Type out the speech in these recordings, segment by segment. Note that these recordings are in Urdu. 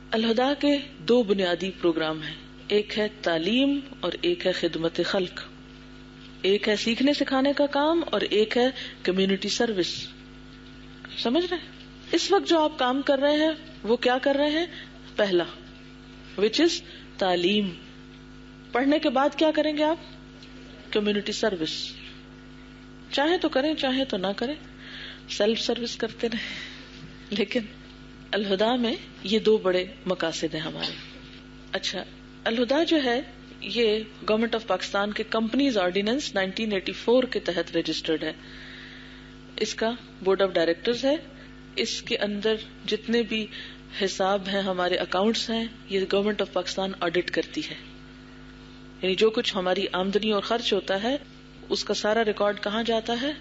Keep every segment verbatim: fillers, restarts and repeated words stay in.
الہدا کے دو بنیادی پروگرام ہیں، ایک ہے تعلیم اور ایک ہے خدمت خلق. ایک ہے سیکھنے سکھانے کا کام اور ایک ہے کمیونٹی سروس. سمجھ رہے ہیں؟ اس وقت جو آپ کام کر رہے ہیں وہ کیا کر رہے ہیں؟ پہلا وچ از تعلیم. پڑھنے کے بعد کیا کریں گے آپ؟ Community service. چاہے تو کریں چاہے تو نہ کریں، سیلف سروس کرتے رہیں. لیکن الہدا میں یہ دو بڑے مقاصد ہیں ہمارے. اچھا، الہدا جو ہے یہ گورنمنٹ آف پاکستان کے companies ordinance nineteen eighty four کے تحت رجسٹرڈ ہے. اس کا بورڈ آف ڈائریکٹرز ہے. اس کے اندر جتنے بھی حساب ہیں، ہمارے اکاؤنٹس ہیں، یہ گورنمنٹ آف پاکستان آڈٹ کرتی ہے. یعنی جو کچھ ہماری آمدنی اور خرچ ہوتا ہے اس کا سارا ریکارڈ کہاں جاتا ہے؟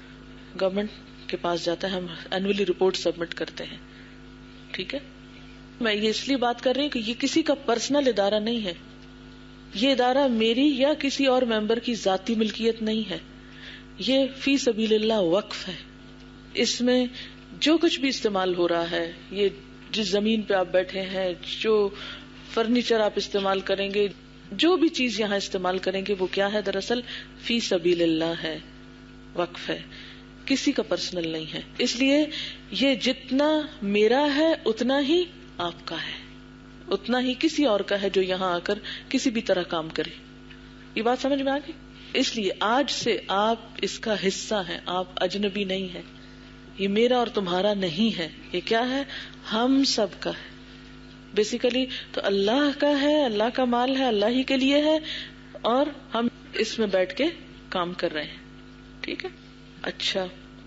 گورنمنٹ کے پاس جاتا ہے. ہم اینولی رپورٹ سبمٹ کرتے ہیں. ٹھیک ہے، میں یہ اس لیے بات کر رہی ہوں کہ یہ کسی کا پرسنل ادارہ نہیں ہے. یہ ادارہ میری یا کسی اور ممبر کی ذاتی ملکیت نہیں ہے. یہ فی سبیل اللہ وقف ہے. اس میں جو کچھ بھی استعمال ہو رہا ہے، یہ جس زمین پہ آپ بیٹھے ہیں، جو فرنیچر آپ استعمال کریں گے، جو بھی چیز یہاں استعمال کریں گے، وہ کیا ہے؟ دراصل فی سبیل اللہ ہے، وقف ہے، کسی کا پرسنل نہیں ہے. اس لیے یہ جتنا میرا ہے اتنا ہی آپ کا ہے، اتنا ہی کسی اور کا ہے جو یہاں آ کر کسی بھی طرح کام کرے. یہ بات سمجھ میں آ گئی؟ اس لیے آج سے آپ اس کا حصہ ہیں، آپ اجنبی نہیں ہیں. یہ میرا اور تمہارا نہیں ہے، یہ کیا ہے؟ ہم سب کا ہے. بیسیکلی تو اللہ کا ہے، اللہ کا مال ہے، اللہ ہی کے لیے ہے، اور ہم اس میں بیٹھ کے کام کر رہے ہیں. ٹھیک ہے. اچھا،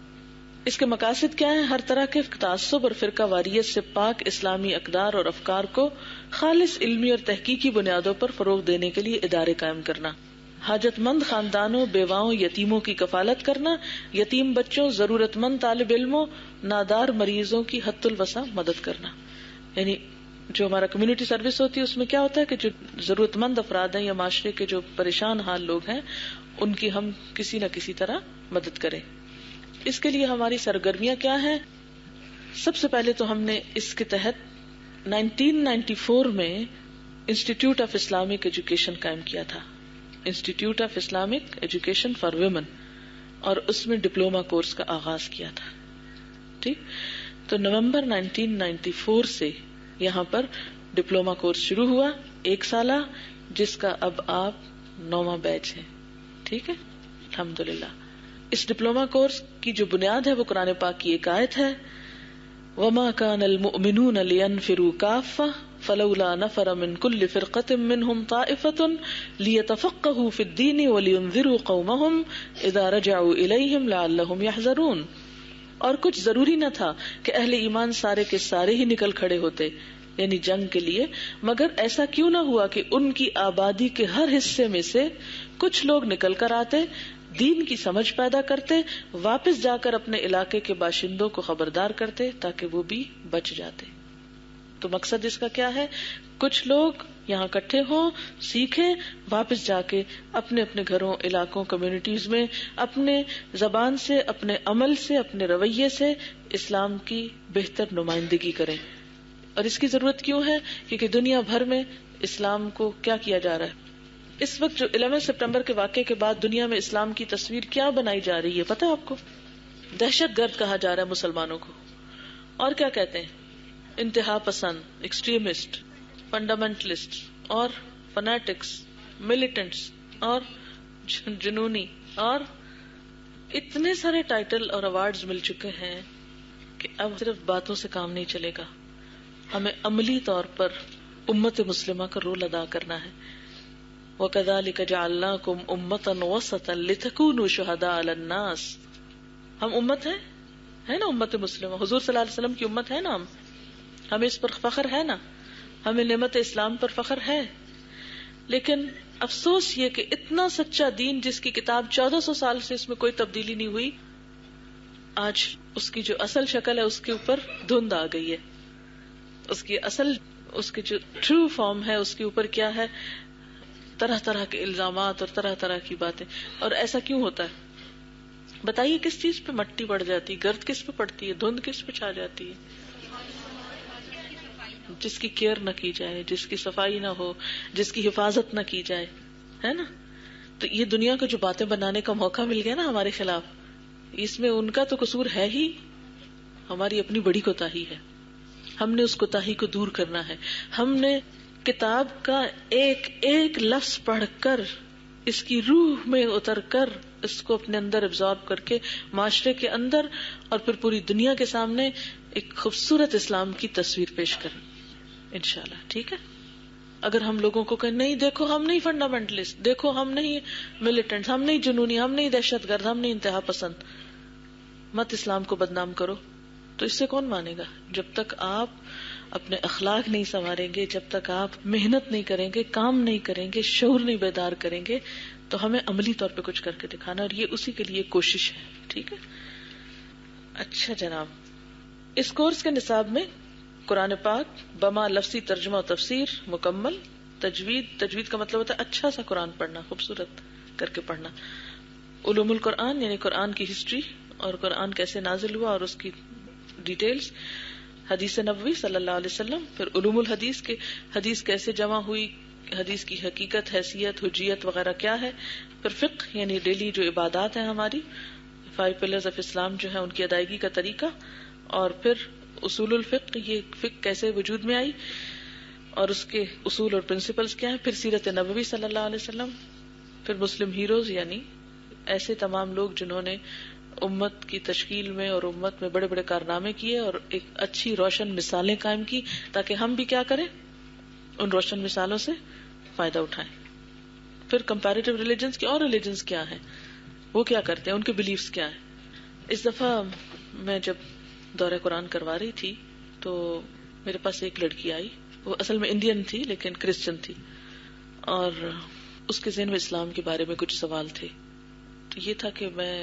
اس کے مقاصد کیا ہیں؟ ہر طرح کے تعصب اور فرقہ واریت سے پاک اسلامی اقدار اور افکار کو خالص علمی اور تحقیقی بنیادوں پر فروغ دینے کے لیے ادارے قائم کرنا، حاجت مند خاندانوں، بیواؤں، یتیموں کی کفالت کرنا، یتیم بچوں، ضرورت مند طالب علموں، نادار مریضوں کی حد الوسع مدد کرنا. یعنی جو ہمارا کمیونٹی سروس ہوتی ہے اس میں کیا ہوتا ہے کہ جو ضرورت مند افراد ہیں یا معاشرے کے جو پریشان حال لوگ ہیں ان کی ہم کسی نہ کسی طرح مدد کریں. اس کے لیے ہماری سرگرمیاں کیا ہیں؟ سب سے پہلے تو ہم نے اس کے تحت نائنٹین نائنٹی فور میں انسٹیٹیوٹ آف اسلامک ایجوکیشن قائم کیا تھا. Institute of Islamic education for women, اور اس میں ڈپلوما کورس کا آغاز کیا تھا. ٹھیک، تو نومبر نائنٹین نائنٹی فور سے یہاں پر ڈپلوما کورس شروع ہوا، ایک سالہ، جس کا اب آپ نواں بیچ ہے. ٹھیک ہے، الحمدللہ. اس ڈپلوما کورس کی جو بنیاد ہے وہ قرآن پاک کی ایک آیت ہے، وَمَا كَانَ الْمُؤْمِنُونَ لِيَنْفِرُوا كَافَّةً فَلَوْلَا نَفَرَ مِنْ كُلِّ فِرْقَةٍ مِّنْهُمْ طَائِفَةٌ لِيَتَفَقَّهُوا فِي الدِّينِ وَلِيُنذِرُوا قَوْمَهُمْ إِذَا رَجَعُوا إِلَيْهِمْ لَعَلَّهُمْ يَحْذَرُونَ. اور کچھ ضروری نہ تھا کہ اہل ایمان سارے کے سارے ہی نکل کھڑے ہوتے، یعنی جنگ کے لیے، مگر ایسا کیوں نہ ہوا کہ ان کی آبادی کے ہر حصے میں سے کچھ لوگ نکل کر آتے، دین کی سمجھ پیدا کرتے، واپس جا کر اپنے علاقے کے باشندوں کو خبردار کرتے تاکہ وہ بھی بچ جاتے. تو مقصد اس کا کیا ہے؟ کچھ لوگ یہاں اکٹھے ہوں، سیکھیں، واپس جا کے اپنے اپنے گھروں، علاقوں، کمیونٹیز میں اپنے زبان سے، اپنے عمل سے، اپنے رویے سے اسلام کی بہتر نمائندگی کریں. اور اس کی ضرورت کیوں ہے؟ کیونکہ دنیا بھر میں اسلام کو کیا کیا جا رہا ہے. اس وقت جو الیون سپٹمبر کے واقعے کے بعد دنیا میں اسلام کی تصویر کیا بنائی جا رہی ہے پتہ ہے آپ کو؟ دہشت گرد کہا جا رہا ہے مسلمانوں کو. اور کیا کہتے ہیں؟ انتہا پسند، ایکسٹریمسٹ، فنڈامنٹلسٹ، اور فنیٹکس، ملیٹنٹس، اور جنونی، اور اتنے سارے ٹائٹل اور ایوارڈز مل چکے ہیں کہ اب صرف باتوں سے کام نہیں چلے گا. ہمیں عملی طور پر امت مسلمہ کا رول ادا کرنا ہے. وَكَذَلِكَ جَعَلْنَاكُمْ أُمَّةً وَسَطًا لِتَكُونُوا شُهَدَاءَ عَلَى النَّاسِ. ہم امت ہے ہے نا، امت مسلمہ، حضور صلی اللہ علیہ وسلم کی امت ہے نا. ہم ہمیں اس پر فخر ہے نا، ہمیں نعمت اسلام پر فخر ہے. لیکن افسوس یہ کہ اتنا سچا دین جس کی کتاب چودہ سو سال سے اس میں کوئی تبدیلی نہیں ہوئی، آج اس کی جو اصل شکل ہے اس کے اوپر دھند آ گئی ہے. اس کی اصل، اس کی جو ٹرو فارم ہے اس کے اوپر کیا ہے؟ طرح طرح کے الزامات اور طرح طرح کی باتیں. اور ایسا کیوں ہوتا ہے بتائیے؟ کس چیز پہ مٹی پڑ جاتی ہے؟ گرد کس پہ پڑتی ہے؟ دھند کس پہ چھا جاتی ہے؟ جس کی کیئر نہ کی جائے، جس کی صفائی نہ ہو، جس کی حفاظت نہ کی جائے، ہے نا. تو یہ دنیا کو جو باتیں بنانے کا موقع مل گیا نا ہمارے خلاف، اس میں ان کا تو قصور ہے ہی، ہماری اپنی بڑی کوتاہی ہے. ہم نے اس کوتاہی کو دور کرنا ہے. ہم نے کتاب کا ایک ایک لفظ پڑھ کر، اس کی روح میں اتر کر، اس کو اپنے اندر ابزارب کر کے معاشرے کے اندر اور پھر پوری دنیا کے سامنے ایک خوبصورت اسلام کی تصویر پیش کریں انشاءاللہ. ٹھیک ہے. اگر ہم لوگوں کو کہ نہیں دیکھو ہم نہیں فنڈامنٹلسٹ، دیکھو ہم نہیں ملیٹنٹ، ہم نہیں جنونی، ہم نہیں دہشت گرد، ہم نہیں انتہا پسند، مت اسلام کو بدنام کرو، تو اس سے کون مانے گا؟ جب تک آپ اپنے اخلاق نہیں سنواریں گے، جب تک آپ محنت نہیں کریں گے، کام نہیں کریں گے، شعور نہیں بیدار کریں گے، تو ہمیں عملی طور پہ کچھ کر کے دکھانا، اور یہ اسی کے لیے کوشش ہے. ٹھیک ہے. اچھا جناب، اس کورس کے نصاب میں قرآن پاک بما لفظی ترجمہ و تفسیر مکمل، تجوید، تجوید کا مطلب ہوتا ہے اچھا سا قرآن پڑھنا، خوبصورت کر کے پڑھنا، علوم القرآن یعنی قرآن کی ہسٹری اور قرآن کیسے نازل ہوا اور اس کی ڈیٹیلز، حدیث نبوی صلی اللہ علیہ وسلم، پھر علوم الحدیث کے حدیث کیسے جمع ہوئی، حدیث کی حقیقت، حیثیت، حجیت وغیرہ کیا ہے، پھر فقہ یعنی ڈیلی جو عبادات ہیں ہماری، فائیو پلرز آف اسلام جو ہے ان کی ادائیگی کا طریقہ، اور پھر اصول الفقہ، یہ فقہ کیسے وجود میں آئی اور اس کے اصول اور پرنسپلز کیا ہیں، پھر سیرت نبوی صلی اللہ علیہ وسلم، پھر مسلم ہیروز یعنی ایسے تمام لوگ جنہوں نے امت کی تشکیل میں اور امت میں بڑے بڑے کارنامے کیے اور ایک اچھی روشن مثالیں قائم کی، تاکہ ہم بھی کیا کریں، ان روشن مثالوں سے فائدہ اٹھائیں. پھر کمپیریٹیو ریلیجنز کی، اور ریلیجنز کیا ہیں، وہ کیا کرتے ہیں، ان کے بلیفز کیا ہیں. اس دفعہ میں جب دورہ قرآن کروا رہی تھی تو میرے پاس ایک لڑکی آئی، وہ اصل میں انڈین تھی لیکن کرسچن تھی، اور اس کے ذہن میں اسلام کے بارے میں کچھ سوال تھے. تو یہ تھا کہ میں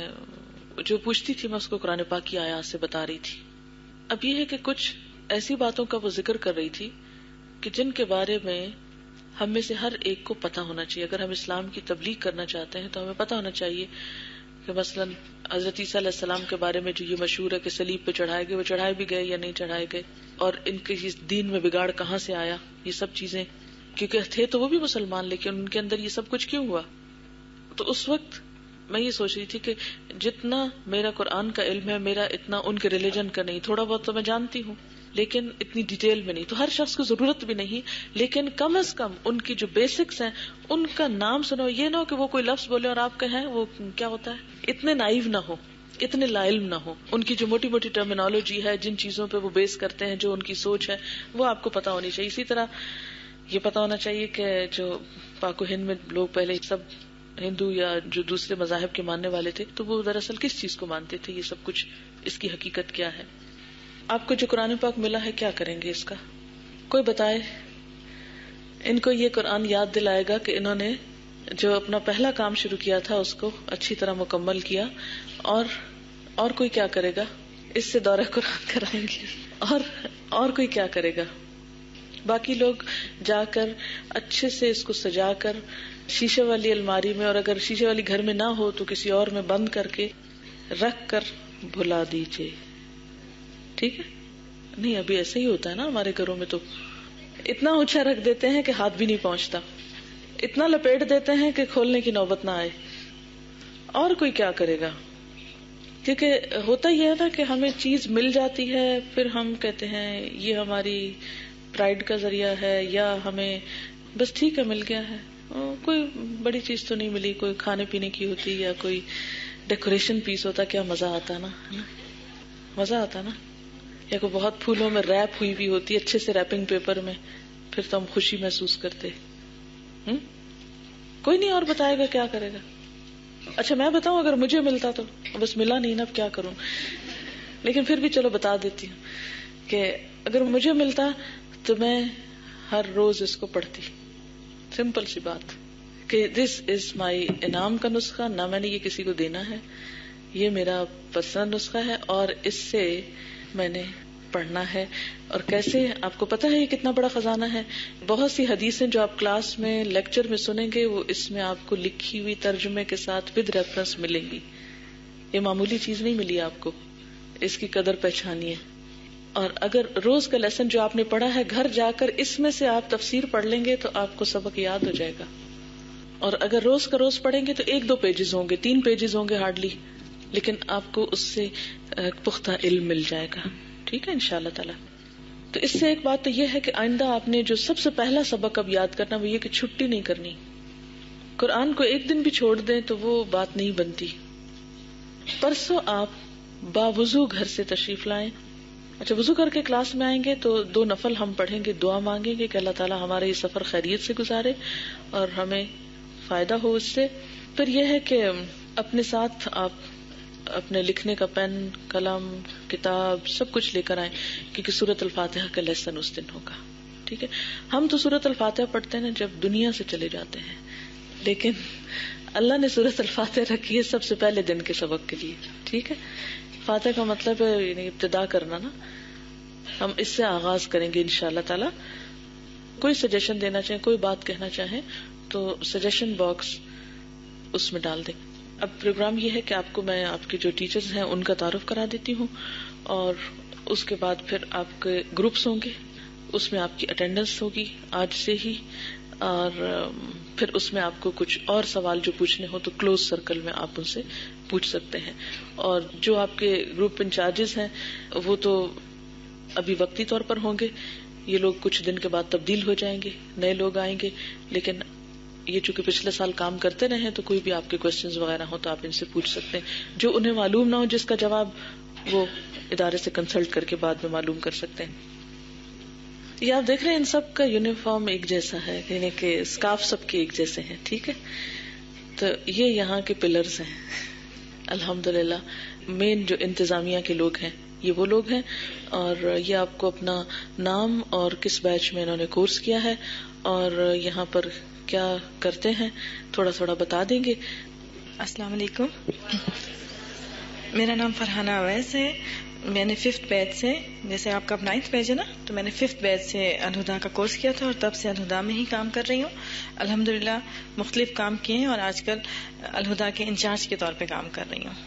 جو پوچھتی تھی میں اس کو قرآن پاک کی آیات سے بتا رہی تھی. اب یہ ہے کہ کچھ ایسی باتوں کا وہ ذکر کر رہی تھی کہ جن کے بارے میں ہم میں سے ہر ایک کو پتا ہونا چاہیے. اگر ہم اسلام کی تبلیغ کرنا چاہتے ہیں تو ہمیں پتا ہونا چاہیے کہ مثلا حضرت عیسیٰ علیہ السلام کے بارے میں جو یہ مشہور ہے کہ صلیب پہ چڑھائے گئے، وہ چڑھائے بھی گئے یا نہیں چڑھائے گئے، اور ان کے دین میں بگاڑ کہاں سے آیا، یہ سب چیزیں، کیونکہ تھے تو وہ بھی مسلمان لیکن ان کے اندر یہ سب کچھ کیوں ہوا. تو اس وقت میں یہ سوچ رہی تھی کہ جتنا میرا قرآن کا علم ہے میرا اتنا ان کے ریلیجن کا نہیں. تھوڑا بہت تو میں جانتی ہوں لیکن اتنی ڈیٹیل میں نہیں. تو ہر شخص کو ضرورت بھی نہیں، لیکن کم از کم ان کی جو بیسکس ہیں ان کا نام سنو. یہ نہ ہو کہ وہ کوئی لفظ بولے اور آپ کہیں وہ کیا ہوتا ہے. اتنے نائیو نہ ہو، اتنے لا علم نہ ہو. ان کی جو موٹی موٹی ٹرمینالوجی ہے، جن چیزوں پہ وہ بیس کرتے ہیں، جو ان کی سوچ ہے، وہ آپ کو پتا ہونی چاہیے. اسی طرح یہ پتا ہونا چاہیے کہ جو پاک و ہند میں لوگ پہلے سب ہندو یا جو دوسرے مذاہب کے ماننے والے تھے تو وہ دراصل کس چیز کو مانتے تھے، یہ سب کچھ، اس کی حقیقت کیا ہے. آپ کو جو قرآن پاک ملا ہے کیا کریں گے اس کا؟ کوئی بتائے. ان کو یہ قرآن یاد دلائے گا کہ انہوں نے جو اپنا پہلا کام شروع کیا تھا اس کو اچھی طرح مکمل کیا. اور اور کوئی کیا کرے گا؟ اس سے دورہ قرآن کرائیں گے. اور اور کوئی کیا کرے گا؟ باقی لوگ جا کر اچھے سے اس کو سجا کر شیشے والی الماری میں، اور اگر شیشے والی گھر میں نہ ہو تو کسی اور میں بند کر کے رکھ کر بھلا دیجئے. ٹھیک ہے. نہیں ابھی ایسا ہی ہوتا ہے نا ہمارے گھروں میں، تو اتنا اونچا رکھ دیتے ہیں کہ ہاتھ بھی نہیں پہنچتا، اتنا لپیٹ دیتے ہیں کہ کھولنے کی نوبت نہ آئے. اور کوئی کیا کرے گا؟ کیونکہ ہوتا یہ ہے نا کہ ہمیں چیز مل جاتی ہے، پھر ہم کہتے ہیں یہ ہماری پرائڈ کا ذریعہ ہے، یا ہمیں بس ٹھیک ہے مل گیا ہے، کوئی بڑی چیز تو نہیں ملی، کوئی کھانے پینے کی ہوتی یا کوئی ڈیکوریشن پیس ہوتا، کیا مزہ آتا نا، مزہ آتا نا. یا کوئی بہت پھولوں میں ریپ ہوئی بھی ہوتی، اچھے سے ریپنگ پیپر میں، پھر تو ہم خوشی محسوس کرتے. ہم کوئی نہیں اور بتائے گا کیا کرے گا. اچھا میں بتاؤں اگر مجھے ملتا تو، بس ملا نہیں نا، اب کیا کروں. لیکن پھر بھی چلو بتا دیتی ہوں کہ اگر مجھے ملتا تو میں ہر روز اس کو پڑھتی. سمپل سی بات کہ دس از مائی انعام کا نسخہ، نہ میں نے یہ کسی کو دینا ہے، یہ میرا پسند نسخہ ہے اور اس سے میں نے پڑھنا ہے. اور کیسے، آپ کو پتا ہے یہ کتنا بڑا خزانہ ہے. بہت سی حدیثیں جو آپ کلاس میں لیکچر میں سنیں گے وہ اس میں آپ کو لکھی ہوئی ترجمے کے ساتھ ود ریفرنس ملیں گی. یہ معمولی چیز نہیں ملی آپ کو، اس کی قدر پہچانی ہے. اور اگر روز کا لیسن جو آپ نے پڑھا ہے گھر جا کر اس میں سے آپ تفسیر پڑھ لیں گے تو آپ کو سبق یاد ہو جائے گا. اور اگر روز کا روز پڑھیں گے تو ایک دو پیجز ہوں گے, تین پیجز ہوں گے ہارڈلی, لیکن آپ کو اس سے پختہ علم مل جائے گا. ٹھیک ہے انشاءاللہ تعالی. تو اس سے ایک بات تو یہ ہے کہ آئندہ آپ نے جو سب سے پہلا سبق اب یاد کرنا وہ یہ کہ چھٹی نہیں کرنی. قرآن کو ایک دن بھی چھوڑ دیں تو وہ بات نہیں بنتی. پرسوں آپ باوضو گھر سے تشریف لائیں. اچھا, وضو کر کے کلاس میں آئیں گے تو دو نفل ہم پڑھیں گے, دعا مانگیں گے کہ اللہ تعالیٰ ہمارا یہ سفر خیریت سے گزارے اور ہمیں فائدہ ہو اس سے. پھر یہ ہے کہ اپنے ساتھ آپ اپنے لکھنے کا پین, قلم, کتاب سب کچھ لے کر آئیں کیونکہ سورۃ الفاتحہ کا لیسن اس دن ہوگا. ٹھیک ہے, ہم تو سورۃ الفاتحہ پڑھتے ہیں نا جب دنیا سے چلے جاتے ہیں, لیکن اللہ نے سورۃ الفاتحہ رکھی ہے سب سے پہلے دن کے سبق کے لیے. ٹھیک ہے, فاتحہ کا مطلب ہے یعنی ابتدا کرنا نا. ہم اس سے آغاز کریں گے انشاءاللہ تعالی. کوئی سجیشن دینا چاہیں, کوئی بات کہنا چاہیں تو سجیشن باکس اس میں ڈال دیں. اب پروگرام یہ ہے کہ آپ کو میں آپ کے جو ٹیچرز ہیں ان کا تعارف کرا دیتی ہوں, اور اس کے بعد پھر آپ کے گروپس ہوں گے, اس میں آپ کی اٹینڈنس ہوگی آج سے ہی, اور پھر اس میں آپ کو کچھ اور سوال جو پوچھنے ہو تو کلوز سرکل میں آپ ان سے پوچھ سکتے ہیں. اور جو آپ کے گروپ انچارجز ہیں وہ تو ابھی وقتی طور پر ہوں گے, یہ لوگ کچھ دن کے بعد تبدیل ہو جائیں گے, نئے لوگ آئیں گے, لیکن یہ چونکہ پچھلے سال کام کرتے رہے ہیں تو کوئی بھی آپ کے کوشچنز وغیرہ ہو تو آپ ان سے پوچھ سکتے ہیں. جو انہیں معلوم نہ ہو جس کا جواب وہ ادارے سے کنسلٹ کر کے بعد میں معلوم کر سکتے ہیں. یہ آپ دیکھ رہے ہیں ان سب کا یونیفارم ایک جیسا ہے, یعنی کہ اسکارف سب کے ایک جیسے ہیں. ٹھیک ہے, تو یہ یہاں کے پلرز ہیں الحمدللہ. مین جو انتظامیہ کے لوگ ہیں یہ وہ لوگ ہیں, اور یہ آپ کو اپنا نام اور کس بیچ میں انہوں نے کورس کیا ہے اور یہاں پر کیا کرتے ہیں تھوڑا تھوڑا بتا دیں گے. السلام علیکم, میرا نام فرحانہ اویس ہے. میں نے ففتھ بیچ سے, جیسے آپ کا نائنتھ بیچ ہے نا, تو میں نے ففتھ بیچ سے الہدا کا کورس کیا تھا اور تب سے الہدا میں ہی کام کر رہی ہوں. الحمدللہ مختلف کام کیے ہیں اور آج کل الہدا کے انچارج کے طور پہ کام کر رہی ہوں.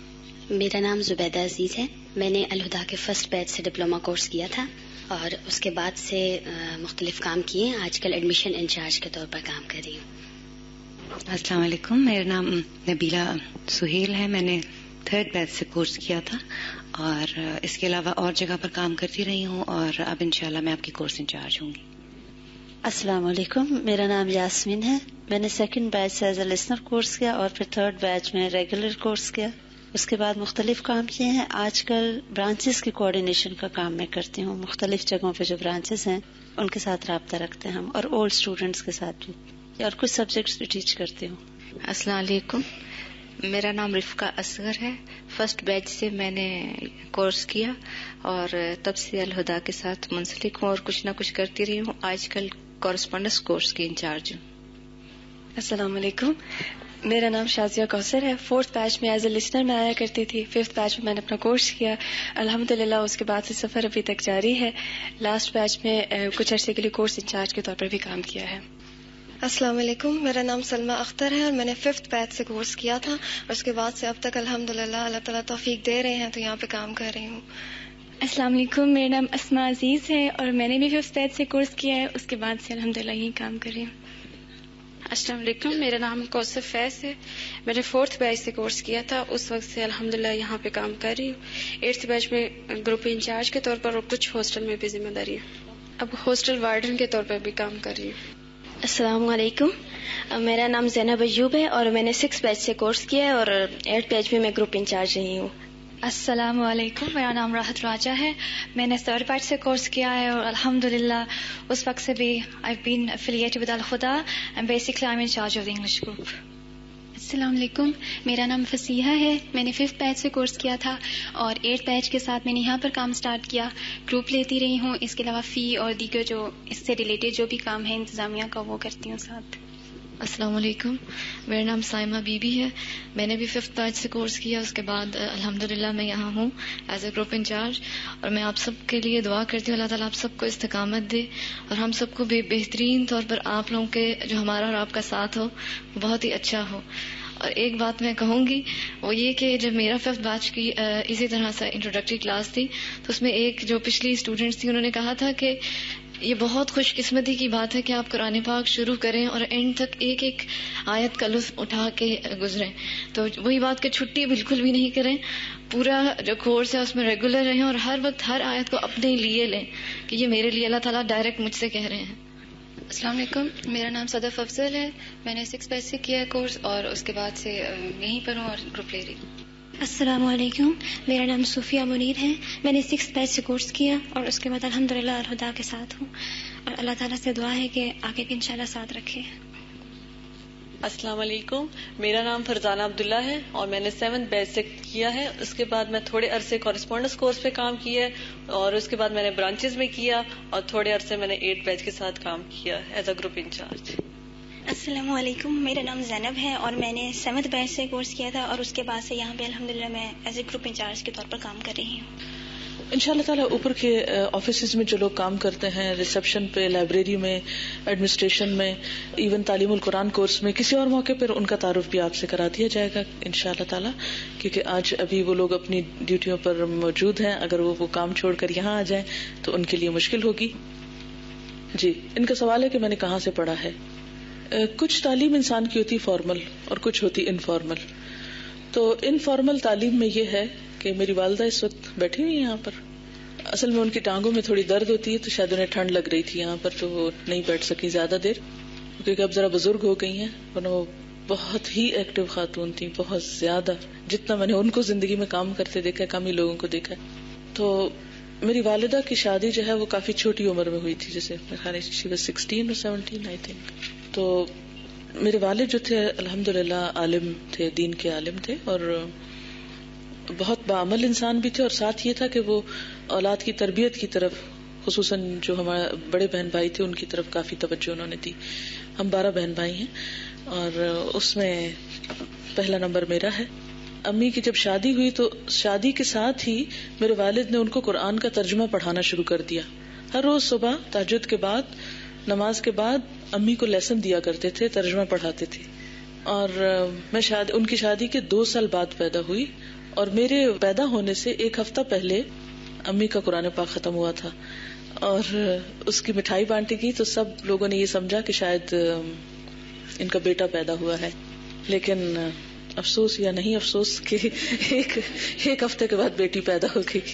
میرا نام زبیدہ عزیز ہے. میں نے الہدا کے فرسٹ بیچ سے ڈپلوما کورس کیا تھا اور اس کے بعد سے مختلف کام کیے. آج کل ایڈمیشن انچارج کے طور پر کام کر رہی ہوں. السلام علیکم, میرا نام نبیلہ سہیل ہے. میں نے تھرڈ بیچ سے کورس کیا تھا اور اس کے علاوہ اور جگہ پر کام کرتی رہی ہوں, اور اب انشاءاللہ میں آپ کی کورس انچارج ہوں گی. السلام علیکم, میرا نام یاسمین ہے. میں نے سیکنڈ بیچ سے ایز اے لسنر کورس کیا اور پھر تھرڈ بیچ میں ریگولر کورس کیا. اس کے بعد مختلف کام کیے ہیں. آج کل برانچز کی کوآرڈینیشن کا کام میں کرتی ہوں. مختلف جگہوں پہ جو برانچز ہیں ان کے ساتھ رابطہ رکھتے ہیں ہم, اور اولڈ اسٹوڈینٹس کے ساتھ بھی, اور کچھ سبجیکٹس بھی ٹیچ کرتی ہوں. السلام علیکم, میرا نام رفقہ اصغر ہے. فرسٹ بیچ سے میں نے کورس کیا اور تب سے الہدا کے ساتھ منسلک ہوں اور کچھ نہ کچھ کرتی رہی ہوں. آج کل کورسپونڈنس کورس کی انچارج ہوں. السلام علیکم, میرا نام شازیہ کوثر ہے. فورتھ بیچ میں ایز اے لسنر میں آیا کرتی تھی. ففتھ بیچ میں میں نے اپنا کورس کیا الحمدللہ. اس کے بعد سے سفر ابھی تک جاری ہے. لاسٹ بیچ میں کچھ عرصے کے لیے کورس انچارج کے طور پر بھی کام کیا ہے. السلام علیکم, میرا نام سلمہ اختر ہے اور میں نے ففتھ بیچ سے کورس کیا تھا اور اس کے بعد سے اب تک الحمدللہ اللہ تعالیٰ توفیق دے رہے ہیں تو یہاں پہ کام کر رہی ہوں. السلام علیکم, میرا نام اسماء عزیز ہے اور میں نے بھی ففتھ بیچ سے کورس کیا ہے. اس کے بعد سے الحمدللہ یہی کام کر رہی ہوں. السلام علیکم, میرا نام کوثر فیض ہے. میں نے فورتھ بیچ سے کورس کیا تھا, اس وقت سے الحمدللہ یہاں پہ کام کر رہی ہوں. ایٹتھ بیچ میں گروپ انچارج کے طور پر اور کچھ ہاسٹل میں بھی ذمہ داری ہے. اب ہاسٹل وارڈن کے طور پر بھی کام کر رہی ہوں. السلام علیکم, میرا نام زینب ایوب ہے اور میں نے سکس بیچ سے کورس کیا ہے اور ایٹ بیچ میں میں گروپ انچارج رہی ہوں. السلام علیکم, میرا نام راحت راجہ ہے. میں نے تھرڈ بیچ سے کورس کیا ہے اور الحمدللہ اس وقت سے بھی I've been affiliated with Al-Huda and basically I'm in charge of the English group. السلام علیکم, میرا نام فصیحہ ہے. میں نے ففتھ بیچ سے کورس کیا تھا اور ایٹ بیچ کے ساتھ میں نے یہاں پر کام سٹارٹ کیا. گروپ لیتی رہی ہوں, اس کے علاوہ فی اور دیگر جو اس سے ریلیٹڈ جو بھی کام ہے انتظامیہ کا وہ کرتی ہوں ساتھ. السلام علیکم, میرا نام سائمہ بی بی ہے. میں نے بھی ففتھ بیچ سے کورس کیا, اس کے بعد الحمدللہ میں یہاں ہوں ایز اے گروپ انچارج. اور میں آپ سب کے لیے دعا کرتی ہوں اللہ تعالیٰ آپ سب کو استقامت دے اور ہم سب کو بھی بہترین طور پر آپ لوگوں کے جو ہمارا اور آپ کا ساتھ ہو بہت ہی اچھا ہو. اور ایک بات میں کہوں گی وہ یہ کہ جب میرا ففتھ بیچ کی اسی طرح سے انٹروڈکٹری کلاس تھی تو اس میں ایک جو پچھلی اسٹوڈنٹس تھی انہوں نے کہا تھا کہ یہ بہت خوش قسمتی کی بات ہے کہ آپ قرآن پاک شروع کریں اور اینڈ تک ایک ایک آیت کا لطف اٹھا کے گزریں. تو وہی بات کہ چھٹی بالکل بھی نہیں کریں, پورا جو کورس ہے اس میں ریگولر رہیں اور ہر وقت ہر آیت کو اپنے لیے لیں کہ یہ میرے لیے اللہ تعالیٰ ڈائریکٹ مجھ سے کہہ رہے ہیں. السلام علیکم, میرا نام صدف افضل ہے. میں نے سکس بیچ سے کیا ہے کورس اور اس کے بعد سے یہیں پر ہوں اور گروپ لے رہی ہوں. السلام علیکم, میرا نام صوفیہ منیر ہے. میں نے سکس بیچ سے کورس کیا اور اس کے بعد الحمدللہ الہدا کے ساتھ ہوں اور اللہ تعالیٰ سے دعا ہے کہ آگے بھی انشاءاللہ ساتھ رکھے. السلام علیکم, میرا نام فرزانہ عبداللہ ہے اور میں نے سیونتھ بیچ سے کیا ہے. اس کے بعد میں تھوڑے عرصے کورسپونڈنس کورس پہ کام کیا ہے اور اس کے بعد میں نے برانچز میں کیا اور تھوڑے عرصے میں نے ایٹ بیچ کے ساتھ کام کیا ایز اے گروپ انچارج. السلام علیکم, میرا نام زینب ہے اور میں نے سیونتھ بیچ سے کورس کیا تھا اور اس کے بعد سے یہاں پہ الحمدللہ میں ایز اے گروپ انچارج کے طور پر کام کر رہی ہوں. ان شاء اللہ تعالیٰ اوپر کے آفیسز میں جو لوگ کام کرتے ہیں, ریسپشن پہ, لائبریری میں, ایڈمنسٹریشن میں, ایون تعلیم القرآن کورس میں, کسی اور موقع پر ان کا تعارف بھی آپ سے کرا دیا جائے گا ان شاء اللہ تعالیٰ, کیونکہ آج ابھی وہ لوگ اپنی ڈیوٹیوں پر موجود ہیں. اگر وہ وہ کام چھوڑ کر یہاں آ جائیں تو ان کے لیے مشکل ہوگی. جی, ان کا سوال ہے کہ میں نے کہاں سے پڑھا ہے. کچھ تعلیم انسان کی ہوتی فارمل اور کچھ ہوتی انفارمل. تو انفارمل تعلیم میں یہ ہے کہ میری والدہ اس وقت بیٹھی ہوئی ہیں یہاں پر. اصل میں ان کی ٹانگوں میں تھوڑی درد ہوتی ہے تو شاید انہیں ٹھنڈ لگ رہی تھی یہاں پر, تو وہ نہیں بیٹھ سکی زیادہ دیر کیونکہ اب ذرا بزرگ ہو گئی ہیں. ورنہ وہ بہت ہی ایکٹیو خاتون تھی, بہت زیادہ. جتنا میں نے ان کو زندگی میں کام کرتے دیکھا, کم ہی لوگوں کو دیکھا. تو میری والدہ کی شادی جو ہے وہ کافی چھوٹی عمر میں ہوئی تھی, جیسے میرے خیال ہے سکسٹین اور سیونٹین آئی تھنک. تو میرے والد جو تھے الحمدللہ عالم تھے, دین کے عالم تھے اور بہت بعمل انسان بھی تھے. اور ساتھ یہ تھا کہ وہ اولاد کی تربیت کی طرف, خصوصاً جو ہمارے بڑے بہن بھائی تھے ان کی طرف کافی توجہ انہوں نے دی. ہم بارہ بہن بھائی ہیں اور اس میں پہلا نمبر میرا ہے. امی کی جب شادی ہوئی تو شادی کے ساتھ ہی میرے والد نے ان کو قرآن کا ترجمہ پڑھانا شروع کر دیا. ہر روز صبح تہجد کے بعد, نماز کے بعد امی کو لیسن دیا کرتے تھے, ترجمہ پڑھاتے تھے. اور میں شادی ان کی شادی کے دو سال بعد پیدا ہوئی اور میرے پیدا ہونے سے ایک ہفتہ پہلے امی کا قرآن پاک ختم ہوا تھا اور اس کی مٹھائی بانٹی گئی. تو سب لوگوں نے یہ سمجھا کہ شاید ان کا بیٹا پیدا ہوا ہے, لیکن افسوس یا نہیں افسوس کہ ایک ایک ہفتے کے بعد بیٹی پیدا ہو گئی.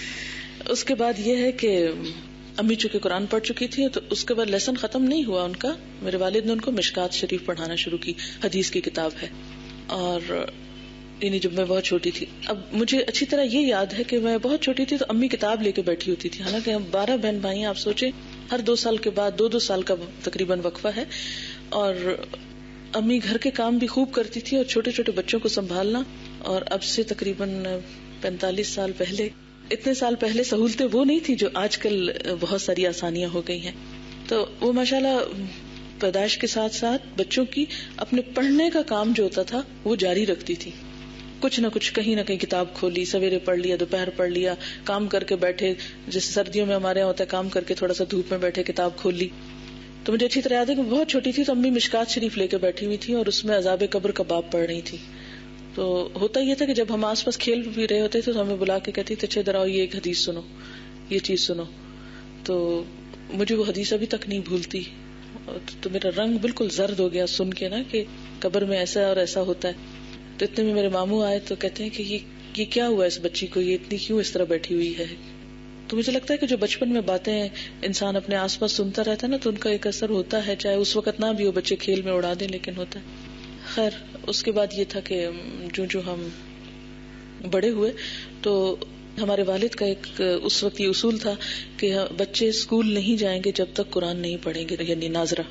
اس کے بعد یہ ہے کہ امی چونکہ قرآن پڑھ چکی تھی تو اس کے بعد لیسن ختم نہیں ہوا ان کا. میرے والد نے ان کو مشکات شریف پڑھانا شروع کی, حدیث کی کتاب ہے. اور یعنی جب میں بہت چھوٹی تھی, اب مجھے اچھی طرح یہ یاد ہے کہ میں بہت چھوٹی تھی تو امی کتاب لے کے بیٹھی ہوتی تھی. حالانکہ ہم بارہ بہن بھائی ہیں, آپ سوچیں ہر دو سال کے بعد دو دو سال کا تقریباً وقفہ ہے. اور امی گھر کے کام بھی خوب کرتی تھی اور چھوٹے چھوٹے بچوں کو سنبھالنا. اور اب سے تقریباً پینتالیس سال پہلے, اتنے سال پہلے سہولتیں وہ نہیں تھی جو آج کل بہت ساری آسانیاں ہو گئی ہیں. تو وہ ماشاءاللہ پیدائش کے ساتھ ساتھ بچوں کی اپنے پڑھنے کا کام جو ہوتا تھا وہ جاری رکھتی تھی. کچھ نہ کچھ کہیں نہ کہیں کتاب کھولی, سویرے پڑھ لیا, دوپہر پڑھ لیا, کام کر کے بیٹھے, جیسے سردیوں میں ہمارے یہاں ہوتا ہے کام کر کے تھوڑا سا دھوپ میں بیٹھے کتاب کھول لی. تو مجھے اچھی طرح یاد ہے کہ بہت چھوٹی تھی تو امی مشکات شریف لے کے بیٹھی ہوئی تھی اور اس میں عذاب قبر کا باب پڑھ رہی تھی. تو ہوتا یہ تھا کہ جب ہم آس پاس کھیل بھی رہے ہوتے تھے تو ہمیں بلا کے کہتی تھی اچھا ادھر آؤ, یہ ایک حدیث سنو, یہ چیز سنو. تو مجھے وہ حدیث ابھی تک نہیں بھولتی. تو میرا رنگ بالکل زرد ہو گیا سن کے نا کہ قبر میں ایسا اور ایسا ہوتا ہے. تو اتنے میں میرے ماموں آئے تو کہتے ہیں کہ یہ یہ کیا ہوا اس بچی کو, یہ اتنی کیوں اس طرح بیٹھی ہوئی ہے. تو مجھے لگتا ہے کہ جو بچپن میں باتیں انسان اپنے آس پاس سنتا رہتا ہے نا تو ان کا ایک اثر ہوتا ہے, چاہے اس وقت نہ بھی ہو, بچے کھیل میں اڑا دیں لیکن ہوتا ہے. خیر اس کے بعد یہ تھا کہ جو جو ہم بڑے ہوئے تو ہمارے والد کا ایک اس وقت یہ اصول تھا کہ بچے اسکول نہیں جائیں گے جب تک قرآن نہیں پڑھیں گے, یعنی ناظرہ.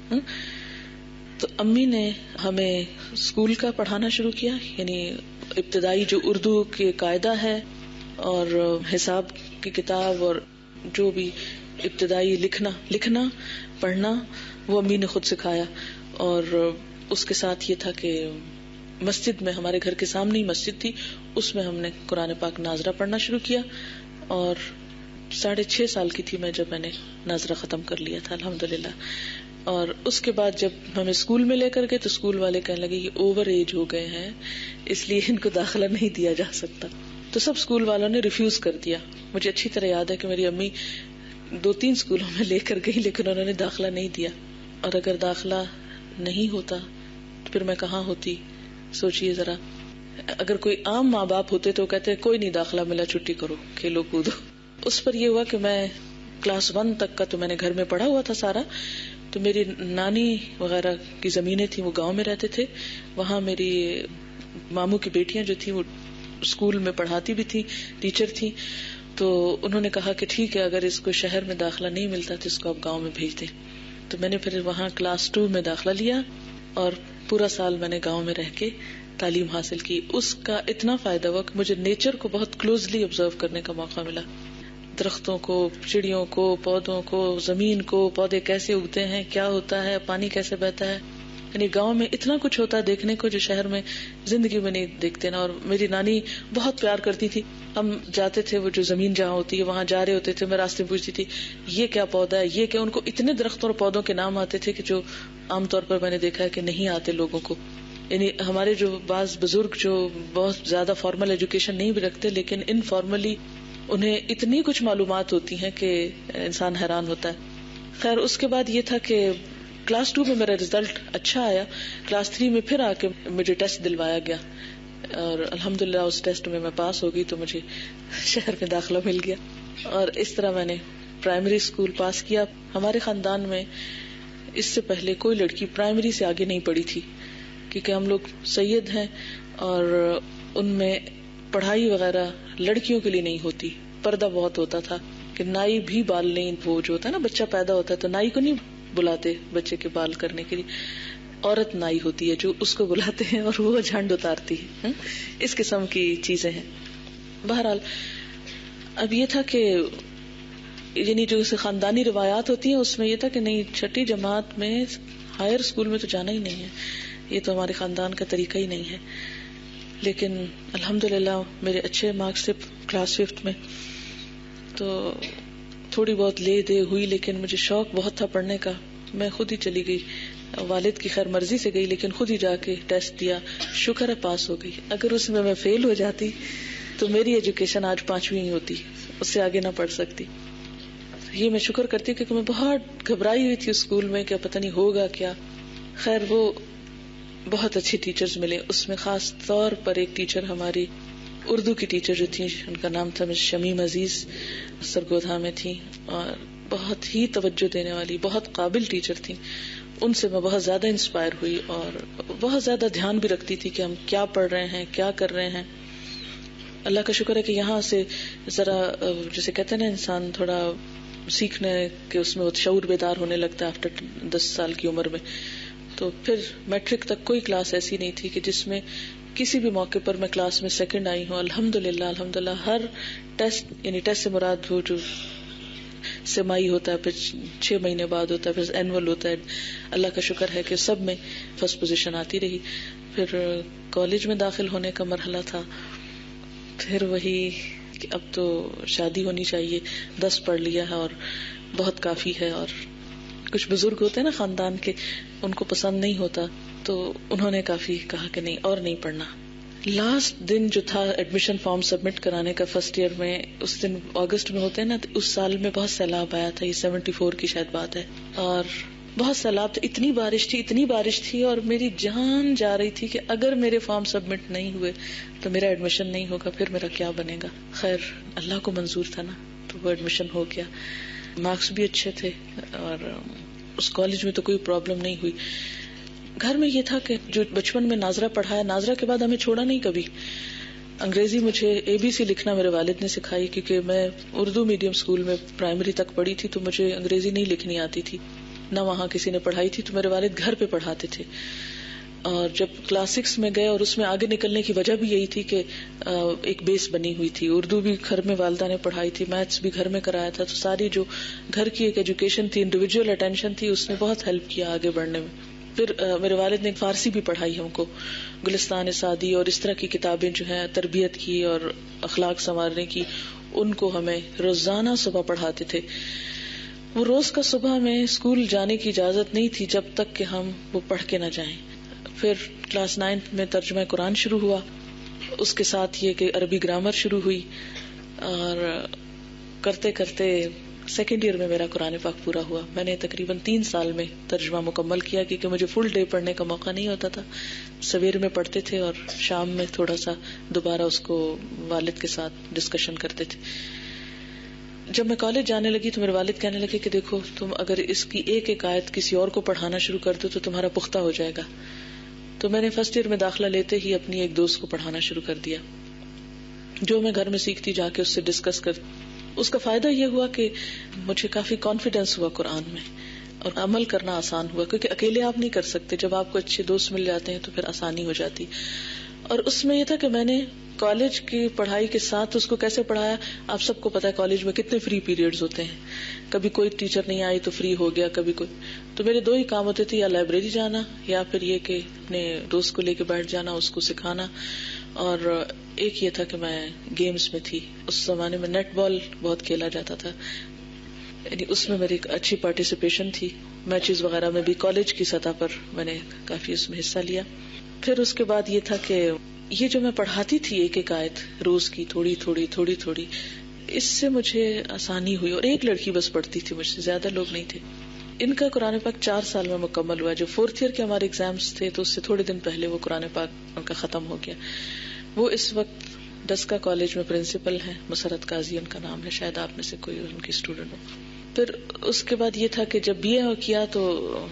تو امی نے ہمیں اسکول کا پڑھانا شروع کیا, یعنی ابتدائی جو اردو کے قاعدہ ہے اور حساب کی کتاب اور جو بھی ابتدائی لکھنا لکھنا پڑھنا وہ امی نے خود سکھایا. اور اس کے ساتھ یہ تھا کہ مسجد میں, ہمارے گھر کے سامنے ہی مسجد تھی, اس میں ہم نے قرآن پاک ناظرہ پڑھنا شروع کیا. اور ساڑھے چھ سال کی تھی میں جب میں نے ناظرہ ختم کر لیا تھا الحمدللہ. اور اس کے بعد جب ہمیں اسکول میں لے کر گئے تو اسکول والے کہنے لگے یہ اوور ایج ہو گئے ہیں, اس لیے ان کو داخلہ نہیں دیا جا سکتا. تو سب اسکول والوں نے ریفیوز کر دیا. مجھے اچھی طرح یاد ہے کہ میری امی دو تین اسکولوں میں لے کر گئی لیکن انہوں نے داخلہ نہیں دیا. اور اگر داخلہ نہیں ہوتا تو پھر میں کہاں ہوتی. سوچئے ذرا, اگر کوئی عام ماں باپ ہوتے تو کہتے کوئی نہیں داخلہ ملا, چھٹی کرو, کھیلو کودو. اس پر یہ ہوا کہ میں کلاس ون تک کا تو میں نے گھر میں پڑھا ہوا تھا سارا. تو میری نانی وغیرہ کی زمینیں تھیں, وہ گاؤں میں رہتے تھے. وہاں میری ماموں کی بیٹیاں جو تھیں وہ اسکول میں پڑھاتی بھی تھی, ٹیچر تھی. تو انہوں نے کہا کہ ٹھیک ہے اگر اس کو شہر میں داخلہ نہیں ملتا تو اس کو آپ گاؤں میں بھیج دیں. تو میں نے پھر وہاں کلاس ٹو میں داخلہ لیا اور پورا سال میں نے گاؤں میں رہ کے تعلیم حاصل کی. اس کا اتنا فائدہ ہوا کہ مجھے نیچر کو بہت کلوزلی آبزرو کرنے کا موقع ملا. درختوں کو, چڑیوں کو, پودوں کو, زمین کو, پودے کیسے اگتے ہیں, کیا ہوتا ہے, پانی کیسے بہتا ہے. یعنی گاؤں میں اتنا کچھ ہوتا ہے دیکھنے کو جو شہر میں زندگی میں نہیں دیکھتے نا. اور میری نانی بہت پیار کرتی تھی. ہم جاتے تھے, وہ جو زمین جہاں ہوتی ہے وہاں جا رہے ہوتے تھے, میں راستے میں پوچھتی تھی یہ کیا پودا ہے, یہ کیا. ان کو اتنے درختوں اور پودوں کے نام آتے تھے کہ جو عام طور پر میں نے دیکھا ہے کہ نہیں آتے لوگوں کو. یعنی ہمارے جو بعض بزرگ جو بہت زیادہ فارمل ایجوکیشن نہیں بھی رکھتے لیکن انفارملی انہیں اتنی کچھ معلومات ہوتی ہیں کہ انسان حیران ہوتا ہے. خیر اس کے بعد یہ تھا کہ کلاس ٹو میں میرا رزلٹ اچھا آیا. کلاس تھری میں پھر آ کے مجھے ٹیسٹ دلوایا گیا اور الحمدللہ اس ٹیسٹ میں میں پاس ہو گئی تو مجھے شہر میں داخلہ مل گیا. اور اس طرح میں نے پرائمری اسکول پاس کیا. ہمارے خاندان میں اس سے پہلے کوئی لڑکی پرائمری سے آگے نہیں پڑھی تھی کیونکہ ہم لوگ سید ہیں اور ان میں پڑھائی وغیرہ لڑکیوں کے لیے نہیں ہوتی. پردہ بہت ہوتا تھا کہ نائی بھی بال نہیں, وہ جو ہوتا ہے نا بچہ پیدا ہوتا ہے تو نائی کو نہیں بلاتے بچے کے بال کرنے کے لیے, عورت نائی ہوتی ہے جو اس کو بلاتے ہیں اور وہ جھنڈ اتارتی ہے. اس قسم کی چیزیں ہیں. بہرحال اب یہ تھا کہ یعنی جو خاندانی روایات ہوتی ہیں اس میں یہ تھا کہ نہیں چھٹی جماعت میں ہائر اسکول میں تو جانا ہی نہیں ہے, یہ تو ہمارے خاندان کا طریقہ ہی نہیں ہے. لیکن الحمدللہ میرے اچھے مارکس سے کلاس ففتھ میں تو تھوڑی بہت لے دے ہوئی لیکن مجھے شوق بہت تھا پڑھنے کا. میں خود ہی چلی گئی, والد کی خیر مرضی سے گئی لیکن خود ہی جا کے ٹیسٹ دیا. شکر ہے پاس ہو گئی. اگر اس میں میں فیل ہو جاتی تو میری ایجوکیشن آج پانچویں ہی ہوتی, اس سے آگے نہ پڑھ سکتی. یہ میں شکر کرتی کیونکہ میں بہت گھبرائی ہوئی تھی اسکول میں کہ پتہ نہیں ہوگا کیا. خیر وہ بہت اچھے ٹیچرز ملے. اس میں خاص طور پر ایک ٹیچر ہماری اردو کی ٹیچر جو تھی, ان کا نام تھا مس شمیم عزیز, سرگودھا میں تھی اور بہت ہی توجہ دینے والی بہت قابل ٹیچر تھی. ان سے میں بہت زیادہ انسپائر ہوئی اور بہت زیادہ دھیان بھی رکھتی تھی کہ ہم کیا پڑھ رہے ہیں, کیا کر رہے ہیں. اللہ کا شکر ہے کہ یہاں سے ذرا جسے کہتے ہیں نا انسان تھوڑا سیکھنے کے اس میں شعور بیدار ہونے لگتا ہے آفٹر دس سال کی عمر میں. تو پھر میٹرک تک کوئی کلاس ایسی نہیں تھی کہ جس میں کسی بھی موقع پر میں کلاس میں سیکنڈ آئی ہوں. الحمدللہ الحمدللہ ہر ٹیسٹ, یعنی ٹیسٹ سے مراد وہ جو سمائی ہوتا ہے پھر چھ مہینے بعد ہوتا ہے پھر اینول ہوتا ہے, اللہ کا شکر ہے کہ سب میں فرسٹ پوزیشن آتی رہی. پھر کالج میں داخل ہونے کا مرحلہ تھا, پھر وہی کہ اب تو شادی ہونی چاہیے, دس پڑھ لیا ہے اور بہت کافی ہے. اور کچھ بزرگ ہوتے ہیں نا خاندان کے, ان کو پسند نہیں ہوتا تو انہوں نے کافی کہا کہ نہیں اور نہیں پڑھنا. لاسٹ دن جو تھا ایڈمیشن فارم سبمٹ کرانے کا فرسٹ ایئر میں, اس دن اگست میں ہوتے ہیں نا, اس سال میں بہت سیلاب آیا تھا, یہ سیونٹی فور کی شاید بات ہے, اور بہت سیلاب تھا, اتنی بارش تھی اتنی بارش تھی اور میری جان جا رہی تھی کہ اگر میرے فارم سبمٹ نہیں ہوئے تو میرا ایڈمیشن نہیں ہوگا, پھر میرا کیا بنے گا. خیر اللہ کو منظور تھا نا تو وہ ایڈمیشن ہو گیا. مارکس بھی اچھے تھے اور اس کالج میں تو کوئی پرابلم نہیں ہوئی. گھر میں یہ تھا کہ جو بچپن میں ناظرہ پڑھایا, ناظرہ کے بعد ہمیں چھوڑا نہیں کبھی. انگریزی مجھے اے بی سی لکھنا میرے والد نے سکھائی کیونکہ میں اردو میڈیم اسکول میں پرائمری تک پڑھی تھی تو مجھے انگریزی نہیں لکھنی آتی تھی, نہ وہاں کسی نے پڑھائی تھی, تو میرے والد گھر پہ پڑھاتے تھے. اور جب کلاس سکس میں گئے اور اس میں آگے نکلنے کی وجہ بھی یہی تھی کہ ایک بیس بنی ہوئی تھی, اردو بھی گھر میں والدہ نے پڑھائی تھی, میتھس بھی گھر میں کرایا تھا, تو ساری جو گھر کی ایک ایجوکیشن تھی, انڈیویجول اٹینشن تھی, اس نے بہت ہیلپ کیا آگے بڑھنے میں. پھر میرے والد نے فارسی بھی پڑھائی ہم کو, گلستان سعدی اور اس طرح کی کتابیں جو ہیں تربیت کی اور اخلاق سنوارنے کی, ان کو ہمیں روزانہ صبح پڑھاتے تھے. وہ روز کا صبح میں اسکول جانے کی اجازت نہیں تھی جب تک کہ ہم وہ پڑھ کے نہ جائیں. پھر کلاس نائنتھ میں ترجمہ قرآن شروع ہوا، اس کے ساتھ یہ کہ عربی گرامر شروع ہوئی، اور کرتے کرتے سیکنڈ ایئر میں میرا قرآن پاک پورا ہوا. میں نے تقریباً تین سال میں ترجمہ مکمل کیا، کیونکہ مجھے فل ڈے پڑھنے کا موقع نہیں ہوتا تھا. سویر میں پڑھتے تھے اور شام میں تھوڑا سا دوبارہ اس کو والد کے ساتھ ڈسکشن کرتے تھے. جب میں کالج جانے لگی تو میرے والد کہنے لگے کہ دیکھو تم اگر اس کی ایک ایک آیت کسی اور کو پڑھانا شروع کر دو تو تمہارا پختہ ہو جائے گا. تو میں نے فرسٹ ایئر میں داخلہ لیتے ہی اپنی ایک دوست کو پڑھانا شروع کر دیا، جو میں گھر میں سیکھتی جا کے اس سے ڈسکس کر. اس کا فائدہ یہ ہوا کہ مجھے کافی کانفیڈینس ہوا قرآن میں، اور عمل کرنا آسان ہوا، کیونکہ اکیلے آپ نہیں کر سکتے. جب آپ کو اچھے دوست مل جاتے ہیں تو پھر آسانی ہو جاتی. اور اس میں یہ تھا کہ میں نے کالج کی پڑھائی کے ساتھ اس کو کیسے پڑھایا. آپ سب کو پتا ہے کالج میں کتنے فری پیریڈز ہوتے ہیں، کبھی کوئی ٹیچر نہیں آئی تو فری ہو گیا، کبھی کوئی. تو میرے دو ہی کام ہوتے تھے، یا لائبریری جانا یا پھر یہ کہ اپنے دوست کو لے کے بیٹھ جانا، اس کو سکھانا. اور ایک یہ تھا کہ میں گیمز میں تھی. اس زمانے میں نیٹ بال بہت کھیلا جاتا تھا، یعنی اس میں میری اچھی پارٹیسپیشن تھی. میچز وغیرہ میں بھی کالج کی سطح پر میں نے کافی اس میں حصہ لیا. پھر اس کے بعد یہ تھا کہ یہ جو میں پڑھاتی تھی ایک ایک آیت روز کی تھوڑی تھوڑی تھوڑی تھوڑی، اس سے مجھے آسانی ہوئی. اور ایک لڑکی بس پڑھتی تھی مجھ سے، زیادہ لوگ نہیں تھے. ان کا قرآن پاک چار سال میں مکمل ہوا. جو فورتھ ایئر کے ہمارے ایگزامس تھے تو اس سے تھوڑے دن پہلے وہ قرآن پاک ان کا ختم ہو گیا. وہ اس وقت ڈسکا کالج میں پرنسپل ہیں، مسرت قاضی ان کا نام ہے، شاید آپ میں سے کوئی ان کی اسٹوڈنٹ ہو. پھر اس کے بعد یہ تھا کہ جب بی اے کیا تو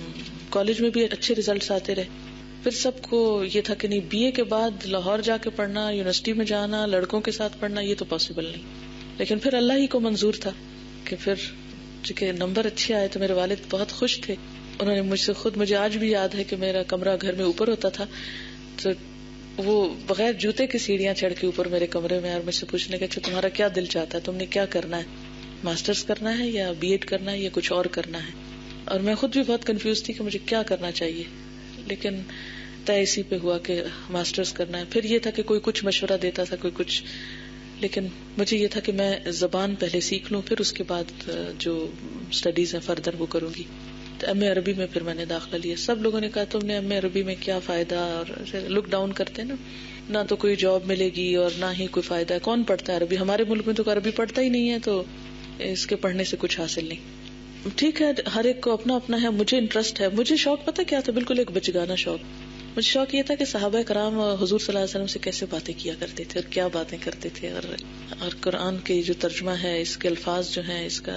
کالج میں بھی اچھے ریزلٹس آتے رہے. پھر سب کو یہ تھا کہ نہیں، بی اے کے بعد لاہور جا کے پڑھنا، یونیورسٹی میں جانا، لڑکوں کے ساتھ پڑھنا، یہ تو پاسبل نہیں. لیکن پھر اللہ ہی کو منظور تھا کہ پھر چونکہ نمبر اچھے آئے تو میرے والد بہت خوش تھے. انہوں نے مجھ سے خود، مجھے آج بھی یاد ہے کہ میرا کمرہ گھر میں اوپر ہوتا تھا، تو وہ بغیر جوتے کی سیڑھیاں چڑھ کے اوپر میرے کمرے میں، اور مجھ سے پوچھنے لگے اچھا تمہارا کیا دل چاہتا ہے، تم نے کیا کرنا ہے، ماسٹرز کرنا ہے یا بی ایڈ کرنا ہے یا کچھ اور کرنا ہے. اور میں خود بھی بہت کنفیوز تھی کہ مجھے کیا کرنا چاہیے، لیکن طے اسی پہ ہوا کہ ماسٹرز کرنا ہے. پھر یہ تھا کہ کوئی کچھ مشورہ دیتا تھا، کوئی کچھ، لیکن مجھے یہ تھا کہ میں زبان پہلے سیکھ لوں، پھر اس کے بعد جو اسٹڈیز ہیں فردر وہ کروں گی. تو ایم اے عربی میں پھر میں نے داخلہ لیا. سب لوگوں نے کہا تم نے ایم اے عربی میں کیا فائدہ، اور لک ڈاؤن کرتے نا، نہ تو کوئی جاب ملے گی اور نہ ہی کوئی فائدہ ہے، کون پڑھتا ہے عربی. ہمارے ملک میں تو عربی پڑھتا ہی نہیں ہے، تو اس کے پڑھنے سے کچھ حاصل نہیں. ٹھیک ہے، ہر ایک کو اپنا اپنا ہے. مجھے انٹرسٹ ہے، مجھے شوق پتہ کیا تھا، بالکل ایک بچگانہ شوق. مجھے شوق یہ تھا کہ صحابہ کرام حضور صلی اللہ علیہ وسلم سے کیسے باتیں کیا کرتے تھے اور کیا باتیں کرتے تھے، اور اور قرآن کے جو ترجمہ ہے، اس کے الفاظ جو ہیں، اس کا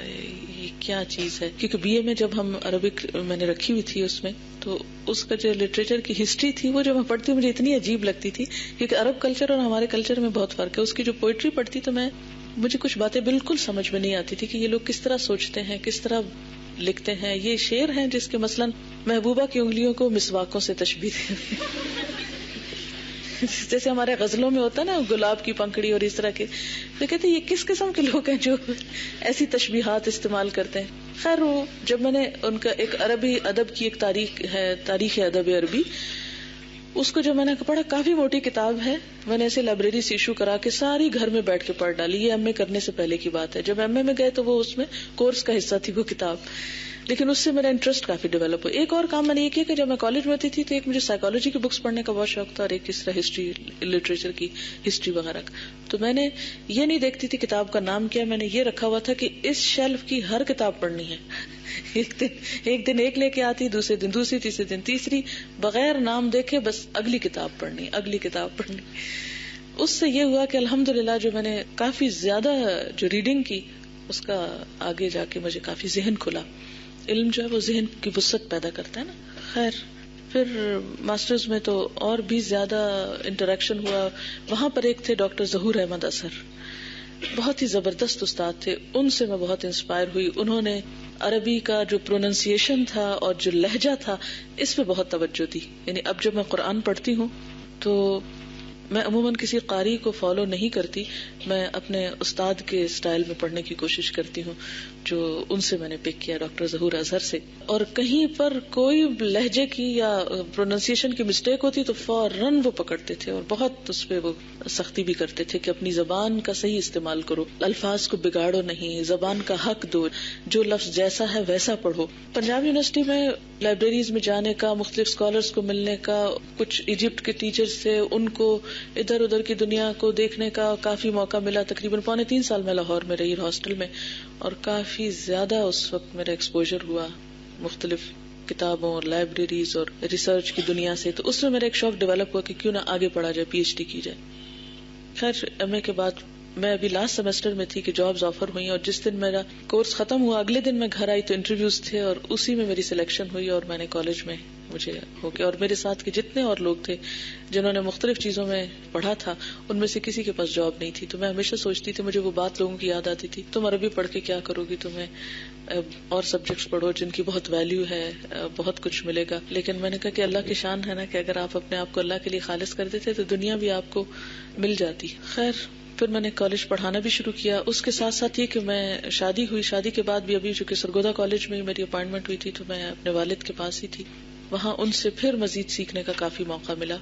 یہ کیا چیز ہے. کیونکہ بی اے میں جب ہم عربک میں نے رکھی ہوئی تھی اس میں، تو اس کا جو لٹریچر کی ہسٹری تھی وہ جب میں پڑھتی مجھے اتنی عجیب لگتی تھی، کیونکہ عرب کلچر اور ہمارے کلچر میں بہت فرق ہے. اس کی جو پوئٹری پڑھتی تو میں مجھے کچھ باتیں بالکل سمجھ میں نہیں آتی تھی کہ یہ لوگ کس طرح سوچتے ہیں، کس طرح لکھتے ہیں. یہ شعر ہیں جس کے مثلاً محبوبہ کی انگلیوں کو مسواکوں سے تشبیہ دی، جیسے ہمارے غزلوں میں ہوتا ہے نا گلاب کی پنکھڑی اور اس طرح کے. تو کہتے ہیں یہ کس قسم کے لوگ ہیں جو ایسی تشبیہات استعمال کرتے ہیں. خیر وہ جب میں نے ان کا ایک عربی ادب کی ایک تاریخ ہے، تاریخ ادب عربی، اس کو جب میں نے پڑھا، کافی موٹی کتاب ہے، میں نے اسے لائبریری سے ایشو کرا کے ساری گھر میں بیٹھ کے پڑھ ڈالی. یہ ایم اے کرنے سے پہلے کی بات ہے. جب ایم اے میں گئے تو وہ اس میں کورس کا حصہ تھی وہ کتاب، لیکن اس سے میرا انٹرسٹ کافی ڈیولپ ہوا. ایک اور کام میں نے یہ کیا کہ جب میں کالج میں ہوتی تھی تو ایک مجھے سائیکالوجی کی بکس پڑھنے کا بہت شوق تھا، اور ایک اس طرح ہسٹری، لٹریچر کی ہسٹری وغیرہ کا. تو میں نے یہ نہیں دیکھتی تھی کتاب کا نام کیا، میں نے یہ رکھا ہوا تھا کہ اس شیلف کی ہر کتاب پڑھنی ہے. ایک دن ایک دن ایک لے کے آتی، دوسرے دن دوسری، تیسرے دن تیسری، بغیر نام دیکھے بس اگلی کتاب پڑھنی، اگلی کتاب پڑھنی. اس سے یہ ہوا کہ الحمدللہ جو میں نے کافی زیادہ جو ریڈنگ کی، اس کا آگے جا کے مجھے کافی ذہن کھلا. علم جو ہے وہ ذہن کی وسعت پیدا کرتا ہے نا. خیر پھر ماسٹرز میں تو اور بھی زیادہ انٹریکشن ہوا. وہاں پر ایک تھے ڈاکٹر ظہور احمد اظہر، بہت ہی زبردست استاد تھے. ان سے میں بہت انسپائر ہوئی. انہوں نے عربی کا جو پروننسیشن تھا اور جو لہجہ تھا، اس پہ بہت توجہ دی. یعنی اب جب میں قرآن پڑھتی ہوں تو میں عموماً کسی قاری کو فالو نہیں کرتی، میں اپنے استاد کے اسٹائل میں پڑھنے کی کوشش کرتی ہوں جو ان سے میں نے پک کیا، ڈاکٹر ظہور اظہر سے. اور کہیں پر کوئی لہجے کی یا پروننسیشن کی مسٹیک ہوتی تو فوراً وہ پکڑتے تھے اور بہت اس پہ وہ سختی بھی کرتے تھے کہ اپنی زبان کا صحیح استعمال کرو، الفاظ کو بگاڑو نہیں، زبان کا حق دو، جو لفظ جیسا ہے ویسا پڑھو. پنجاب یونیورسٹی میں لائبریریز میں جانے کا، مختلف اسکالرس کو ملنے کا، کچھ ایجپٹ کے ٹیچرز سے ان کو ادھر ادھر کی دنیا کو دیکھنے کا کافی موقع ملا. تقریباً پونے تین سال میں لاہور میں رہی ہاسٹل میں، اور کافی زیادہ اس وقت میرا ایکسپوجر ہوا مختلف کتابوں اور لائبریریز اور ریسرچ کی دنیا سے. تو اس میں میرا ایک شوق ڈیولپ ہوا کہ کیوں نہ آگے پڑھا جائے، پی ایچ ڈی کی جائے. خیر ایم اے کے بعد میں ابھی لاسٹ سیمسٹر میں تھی کہ جابز آفر ہوئی، اور جس دن میرا کورس ختم ہوا اگلے دن میں گھر آئی تو انٹرویوز تھے، اور اسی میں میری سلیکشن ہوئی اور میں نے کالج میں مجھے ہو گیا. اور میرے ساتھ کے جتنے اور لوگ تھے جنہوں نے مختلف چیزوں میں پڑھا تھا ان میں سے کسی کے پاس جاب نہیں تھی. تو میں ہمیشہ سوچتی تھی، مجھے وہ بات لوگوں کی یاد آتی تھی، تم عربی پڑھ کے کیا کرو گی، تمہیں اور سبجیکٹس پڑھو جن کی بہت ویلیو ہے، بہت کچھ ملے گا. لیکن میں نے کہا کہ اللہ کی شان ہے نا کہ اگر آپ اپنے آپ کو اللہ کے لیے خالص کر دیتے تو دنیا بھی آپ کو مل جاتی. خیر پھر میں نے کالج پڑھانا بھی شروع کیا. اس کے ساتھ ساتھ یہ کہ میں شادی ہوئی، شادی کے بعد بھی ابھی چونکہ سرگودا کالج میں میری اپائنٹمنٹ ہوئی تھی تو میں اپنے والد کے پاس ہی تھی. وہاں ان سے پھر مزید سیکھنے کا کافی موقع ملا.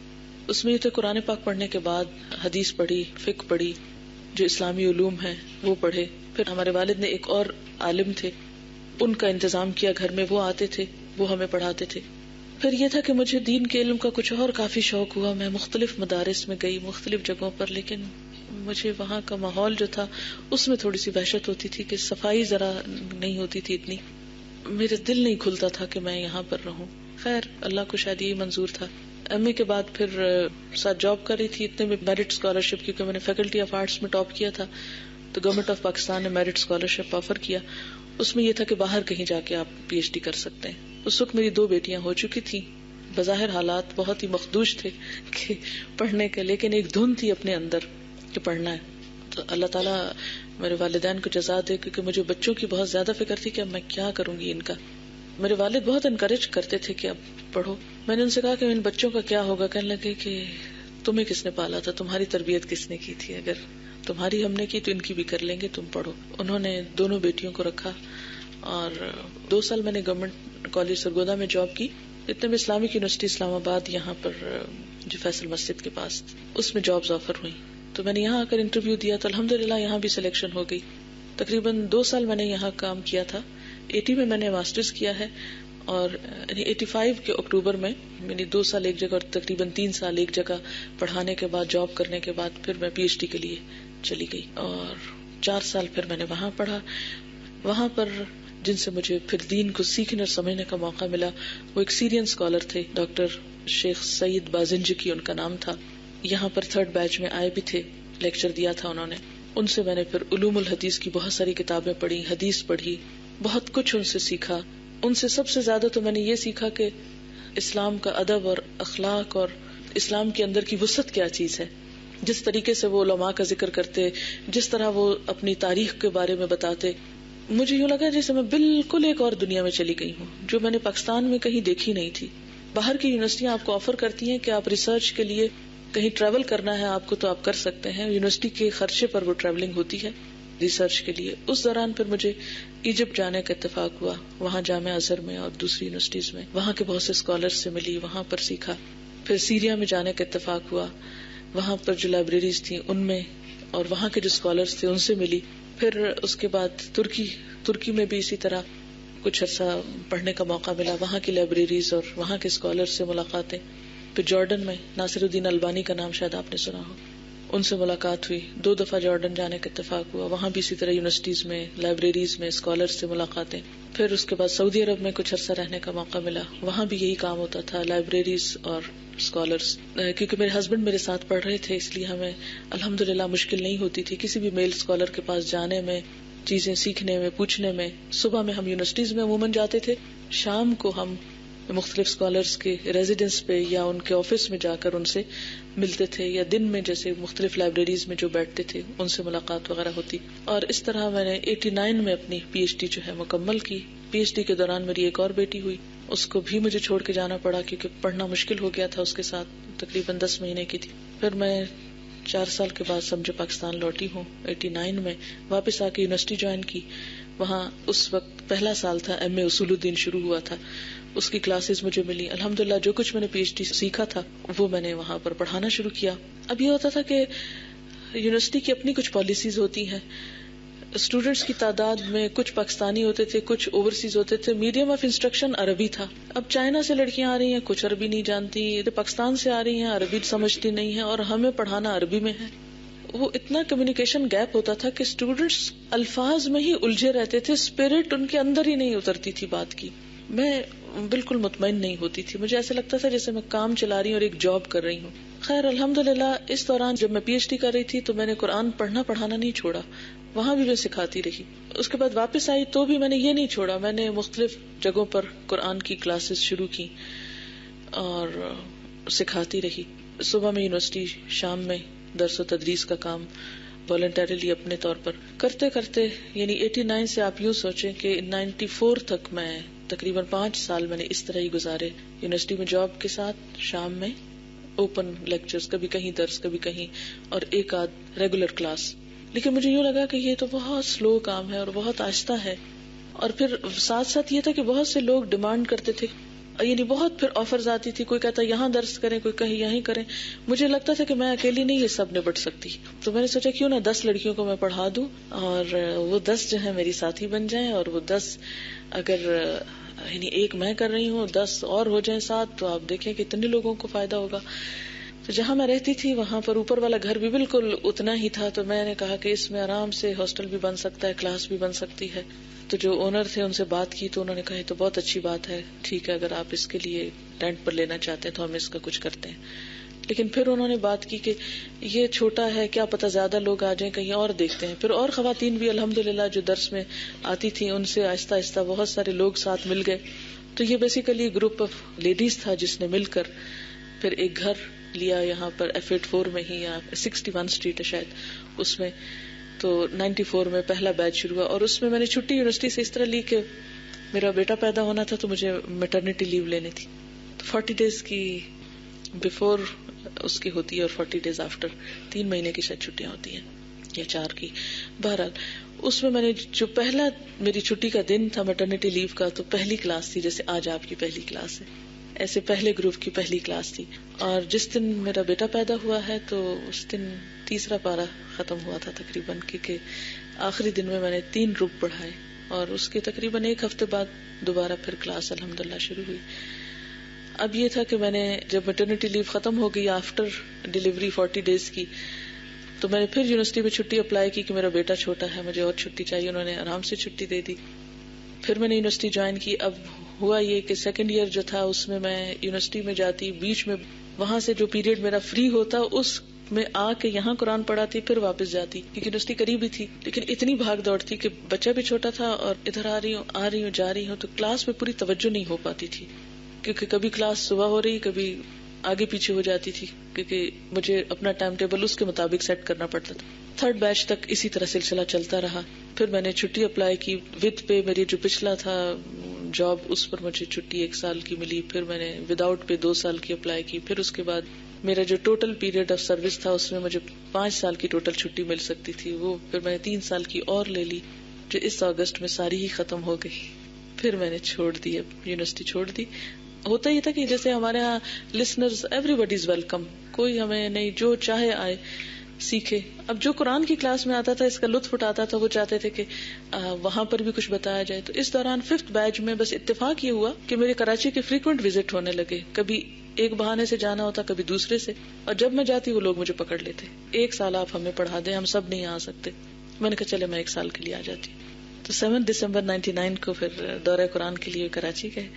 اس میں یہ تو قرآن پاک پڑھنے کے بعد حدیث پڑھی، فقہ پڑھی، جو اسلامی علوم ہیں وہ پڑھے. پھر ہمارے والد نے ایک اور عالم تھے، ان کا انتظام کیا گھر میں، وہ آتے تھے، وہ ہمیں پڑھاتے تھے. پھر یہ تھا کہ مجھے دین کے علم کا کچھ اور کافی شوق ہوا. میں مختلف مدارس میں گئی، مختلف جگہوں پر، لیکن مجھے وہاں کا ماحول جو تھا اس میں تھوڑی سی وحشت ہوتی تھی کہ صفائی ذرا نہیں ہوتی تھی اتنی. میرے دل نہیں کھلتا تھا کہ میں یہاں پر رہوں. خیر اللہ کو شاید یہی منظور تھا. ایم اے کے بعد پھر ساتھ جاب کر رہی تھی، اتنے میں میرٹ اسکالرشپ، کیونکہ میں نے فیکلٹی آف آرٹس میں ٹاپ کیا تھا تو گورنمنٹ آف پاکستان نے میرٹ اسکالرشپ آفر کیا. اس میں یہ تھا کہ باہر کہیں جا کے آپ پی ایچ ڈی کر سکتے ہیں. اس وقت میری دو بیٹیاں ہو چکی تھیں، بظاہر حالات بہت ہی مخدوش تھے کہ پڑھنے کے، لیکن ایک دھن تھی اپنے اندر کہ پڑھنا ہے. تو اللہ تعالیٰ میرے والدین کو جزا دے، کیونکہ مجھے بچوں کی بہت زیادہ فکر تھی کہ اب میں کیا کروں گی ان کا. میرے والد بہت انکریج کرتے تھے کہ اب پڑھو. میں نے ان سے کہا کہ ان بچوں کا کیا ہوگا، کہنے لگے کہ تمہیں کس نے پالا تھا، تمہاری تربیت کس نے کی تھی، اگر تمہاری ہم نے کی تو ان کی بھی کر لیں گے، تم پڑھو. انہوں نے دونوں بیٹیوں کو رکھا اور دو سال میں نے گورنمنٹ کالج سرگودا میں جاب کی. اتنے میں اسلامک یونیورسٹی اسلام آباد یہاں پر جو فیصل مسجد کے پاس، اس میں جابز آفر ہوئی. تو میں نے یہاں آ کر انٹرویو دیا تو الحمدللہ یہاں بھی سلیکشن ہو گئی. تقریباً دو سال میں نے یہاں کام کیا تھا. ایٹی میں میں نے ماسٹرز کیا ہے، اور ایٹی فائیو کے اکتوبر میں میں نے دو سال ایک جگہ اور تقریباً تین سال ایک جگہ پڑھانے کے بعد، جاب کرنے کے بعد پھر میں پی ایچ ڈی کے لیے چلی گئی. اور چار سال پھر میں نے وہاں پڑھا. وہاں پر جن سے مجھے پھر دین کو سیکھنے اور سمجھنے کا موقع ملا وہ ایک سیرین اسکالر تھے، ڈاکٹر شیخ سعید بازنجکی ان کا نام تھا. یہاں پر تھرڈ بیچ میں آئے بھی تھے، لیکچر دیا تھا انہوں نے. ان سے میں نے پھر علوم الحدیث کی بہت ساری کتابیں پڑھی، حدیث پڑھی، بہت کچھ ان سے سیکھا. ان سے سب سے زیادہ تو میں نے یہ سیکھا کہ اسلام کا ادب اور اخلاق اور اسلام کے اندر کی وسعت کیا چیز ہے. جس طریقے سے وہ علماء کا ذکر کرتے، جس طرح وہ اپنی تاریخ کے بارے میں بتاتے، مجھے یوں لگا جیسے میں بالکل ایک اور دنیا میں چلی گئی ہوں جو میں نے پاکستان میں کہیں دیکھی نہیں تھی. باہر کی یونیورسٹیاں آپ کو آفر کرتی ہیں کہ آپ ریسرچ کے لیے کہیں ٹریول کرنا ہے آپ کو تو آپ کر سکتے ہیں، یونیورسٹی کے خرچے پر وہ ٹریولنگ ہوتی ہے ریسرچ کے لیے. اس دوران پھر مجھے ایجپٹ جانے کا اتفاق ہوا، وہاں جامعہ ازہر میں اور دوسری یونیورسٹیز میں، وہاں کے بہت سے اسکالرز سے ملی، وہاں پر سیکھا. پھر سیریا میں جانے کا اتفاق ہوا، وہاں پر جو لائبریریز تھیں ان میں اور وہاں کے جو اسکالرز تھے ان سے ملی. پھر اس کے بعد ترکی ترکی میں بھی اسی طرح کچھ عرصہ پڑھنے کا موقع ملا، وہاں کی لائبریریز اور وہاں کے اسکالرز سے ملاقاتیں. پھر جارڈن میں ناصر الدین البانی کا نام شاید آپ نے سنا ہو، ان سے ملاقات ہوئی. دو دفعہ جارڈن جانے کا اتفاق ہوا، وہاں بھی اسی طرح یونیورسٹیز میں، لائبریریز میں اسکالرز سے ملاقاتیں. پھر اس کے بعد سعودی عرب میں کچھ عرصہ رہنے کا موقع ملا، وہاں بھی یہی کام ہوتا تھا، لائبریریز اور اسکالرز. کیونکہ میرے ہسبینڈ میرے ساتھ پڑھ رہے تھے اس لیے ہمیں الحمدللہ مشکل نہیں ہوتی تھی کسی بھی میل اسکالر کے پاس جانے میں، چیزیں سیکھنے میں، پوچھنے میں. صبح میں ہم یونیورسٹیز میں عموماً جاتے تھے، شام کو ہم مختلف اسکالرز کے ریزیڈنس پہ یا ان کے آفس میں جا کر ان سے ملتے تھے، یا دن میں جیسے مختلف لائبریریز میں جو بیٹھتے تھے ان سے ملاقات وغیرہ ہوتی. اور اس طرح میں نے ایٹی نائن میں اپنی پی ایچ ڈی جو ہے مکمل کی. پی ایچ ڈی کے دوران میری ایک اور بیٹی ہوئی، اس کو بھی مجھے چھوڑ کے جانا پڑا کیونکہ پڑھنا مشکل ہو گیا تھا، اس کے ساتھ تقریباً دس مہینے کی تھی. پھر میں چار سال کے بعد سمجھو پاکستان لوٹی ہوں ایٹی نائن میں، واپس آ کے یونیورسٹی جوائن کی. وہاں اس وقت پہلا سال تھا، ایم اے اصول الدین شروع ہوا تھا، اس کی کلاسز مجھے ملی. الحمدللہ جو کچھ میں نے پی ایچ ڈی سیکھا تھا وہ میں نے وہاں پر پڑھانا شروع کیا. اب یہ ہوتا تھا کہ یونیورسٹی کی اپنی کچھ پالیسیز ہوتی ہیں، اسٹوڈینٹس کی تعداد میں کچھ پاکستانی ہوتے تھے، کچھ اوورسیز ہوتے تھے. میڈیم آف انسٹرکشن عربی تھا. اب چائنا سے لڑکیاں آ رہی ہیں، کچھ عربی نہیں جانتی، پاکستان سے آ رہی ہیں، عربی سمجھتی نہیں ہیں، اور ہمیں پڑھانا عربی میں ہے. وہ اتنا کمیونیکیشن گیپ ہوتا تھا کہ اسٹوڈینٹس الفاظ میں ہی الجھے رہتے تھے، اسپرٹ ان کے اندر ہی نہیں اترتی تھی بات کی. میں بالکل مطمئن نہیں ہوتی تھی، مجھے ایسا لگتا تھا جیسے میں کام چلا رہی ہوں اور ایک جاب کر رہی ہوں. خیر الحمدللہ اس دوران جب میں پی ایچ ڈی کر رہی تھی تو میں نے قرآن پڑھنا پڑھانا نہیں چھوڑا، وہاں بھی میں سکھاتی رہی. اس کے بعد واپس آئی تو بھی میں نے یہ نہیں چھوڑا، میں نے مختلف جگہوں پر قرآن کی کلاسز شروع کی اور سکھاتی رہی. صبح میں یونیورسٹی، شام میں درس و تدریس کا کام والنٹریلی اپنے طور پر کرتے کرتے، یعنی ایٹی نائن سے آپ یوں سوچیں کہ نائنٹی فور تک میں تقریباً پانچ سال میں نے اس طرح ہی گزارے، یونیورسٹی میں جاب کے ساتھ، شام میں اوپن لیکچرز، کبھی کہیں درس کبھی کہیں، اور ایک آدھ ریگولر کلاس. لیکن مجھے یوں لگا کہ یہ تو بہت سلو کام ہے اور بہت آہستہ ہے. اور پھر ساتھ ساتھ یہ تھا کہ بہت سے لوگ ڈیمانڈ کرتے تھے، یعنی بہت پھر آفرز آتی تھی، کوئی کہتا یہاں درس کریں، کوئی کہیں یہیں کریں. مجھے لگتا تھا کہ میں اکیلی نہیں یہ سب نپٹ سکتی، تو میں نے سوچا کیوں نہ دس لڑکیوں کو میں پڑھا دوں اور وہ دس جو ہے میری ساتھی بن جائیں، اور وہ دس اگر یعنی ایک میں کر رہی ہوں، دس اور ہو جائیں ساتھ، تو آپ دیکھیں کہ اتنے لوگوں کو فائدہ ہوگا. تو جہاں میں رہتی تھی وہاں پر اوپر والا گھر بھی بالکل اتنا ہی تھا، تو میں نے کہا کہ اس میں آرام سے ہاسٹل بھی بن سکتا ہے، کلاس بھی بن سکتی ہے. تو جو اونر تھے ان سے بات کی تو انہوں نے کہا تو بہت اچھی بات ہے، ٹھیک ہے، اگر آپ اس کے لیے رینٹ پر لینا چاہتے ہیں تو ہم اس کا کچھ کرتے ہیں. لیکن پھر انہوں نے بات کی کہ یہ چھوٹا ہے، کیا پتہ زیادہ لوگ آ جائیں، کہیں اور دیکھتے ہیں. پھر اور خواتین بھی الحمدللہ جو درس میں آتی تھیں ان سے آہستہ آہستہ بہت سارے لوگ ساتھ مل گئے. تو یہ بیسیکلی گروپ آف لیڈیز تھا جس نے مل کر پھر ایک گھر لیا یہاں پر ایف ایٹ فور میں ہی، یا سکسٹی ون اسٹریٹ ہے شاید اس میں. تو نائنٹی فور میں پہلا بیچ شروع ہوا، اور اس میں میں نے چھٹی یونیورسٹی سے اس طرح لی کہ میرا بیٹا پیدا ہونا تھا تو مجھے میٹرنیٹی لیو لینی تھی. تو فورٹی ڈیز کی بفور اس کی ہوتی ہے اور فورٹی ڈیز آفٹر، تین مہینے کی شاید چھٹیاں ہوتی ہیں یا چار کی. بہرحال اس میں میں نے جو پہلا میری چھٹی کا دن تھا میٹرنیٹی لیو کا، تو پہلی کلاس تھی جیسے آج آپ کی پہلی کلاس ہے، ایسے پہلے گروپ کی پہلی کلاس تھی. اور جس دن میرا بیٹا پیدا ہوا ہے تو اس دن تیسرا پارہ ختم ہوا تھا تقریباً، کیونکہ آخری دن میں میں نے تین گروپ پڑھائے، اور اس کے تقریباً ایک ہفتے بعد دوبارہ پھر کلاس الحمدللہ شروع ہوئی. اب یہ تھا کہ میں نے جب میٹرنیٹی لیو ختم ہو گئی آفٹر ڈلیوری فورٹی ڈیز کی، تو میں نے پھر یونیورسٹی میں چھٹی اپلائی کی کہ میرا بیٹا چھوٹا ہے، مجھے اور چھٹی چاہیے. انہوں نے آرام سے چھٹی دے دی. پھر میں نے یونیورسٹی جوائن کی. اب ہوا یہ کہ سیکنڈ ایئر جو تھا اس میں میں یونیورسٹی میں جاتی، بیچ میں وہاں سے جو پیریڈ میرا فری ہوتا اس میں آ کے یہاں قرآن پڑھاتی، پھر واپس جاتی، کیونکہ یونیورسٹی قریب ہی تھی. لیکن اتنی بھاگ دوڑ تھی کہ بچہ بھی چھوٹا تھا اور ادھر آ رہی ہوں آ رہی ہوں جا رہی ہوں، تو کلاس میں پوری توجہ نہیں ہو پاتی تھی، کیونکہ کبھی کلاس صبح ہو رہی، کبھی آگے پیچھے ہو جاتی تھی، کیونکہ مجھے اپنا ٹائم ٹیبل اس کے مطابق سیٹ کرنا پڑتا تھا. تھرڈ بیچ تک اسی طرح سلسلہ چلتا رہا. پھر میں نے چھٹی اپلائی کی ود پے، میری جو پچھلا تھا جاب اس پر مجھے چھٹی ایک سال کی ملی. پھر میں نے وداؤٹ پے دو سال کی اپلائی کی. پھر اس کے بعد میرا جو ٹوٹل پیریڈ آف سروس تھا اس میں مجھے پانچ سال کی ٹوٹل چھٹی مل سکتی تھی، وہ پھر میں نے تین سال کی اور لے لی جو اس اگست میں ساری ہی ختم ہو گئی. پھر میں نے چھوڑ دی، اب یونیورسٹی چھوڑ دی. ہوتا یہ تھا کہ جیسے ہمارے یہاں listeners everybody is welcome, کوئی ہمیں نہیں، جو چاہے آئے سیکھے. اب جو قرآن کی کلاس میں آتا تھا اس کا لطف اٹھاتا تھا، وہ چاہتے تھے کہ وہاں پر بھی کچھ بتایا جائے. تو اس دوران ففتھ بیچ میں بس اتفاق یہ ہوا کہ میرے کراچی کے فریکوینٹ وزٹ ہونے لگے، کبھی ایک بہانے سے جانا ہوتا کبھی دوسرے سے، اور جب میں جاتی وہ لوگ مجھے پکڑ لیتے، ایک سال آپ ہمیں پڑھا دیں، ہم سب نہیں آ سکتے. میں نے کہا چلے میں ایک سال کے لیے آ جاتی. تو سیون دسمبر نائنٹی نائن کو پھر دورہ قرآن کے لیے کراچی گئے،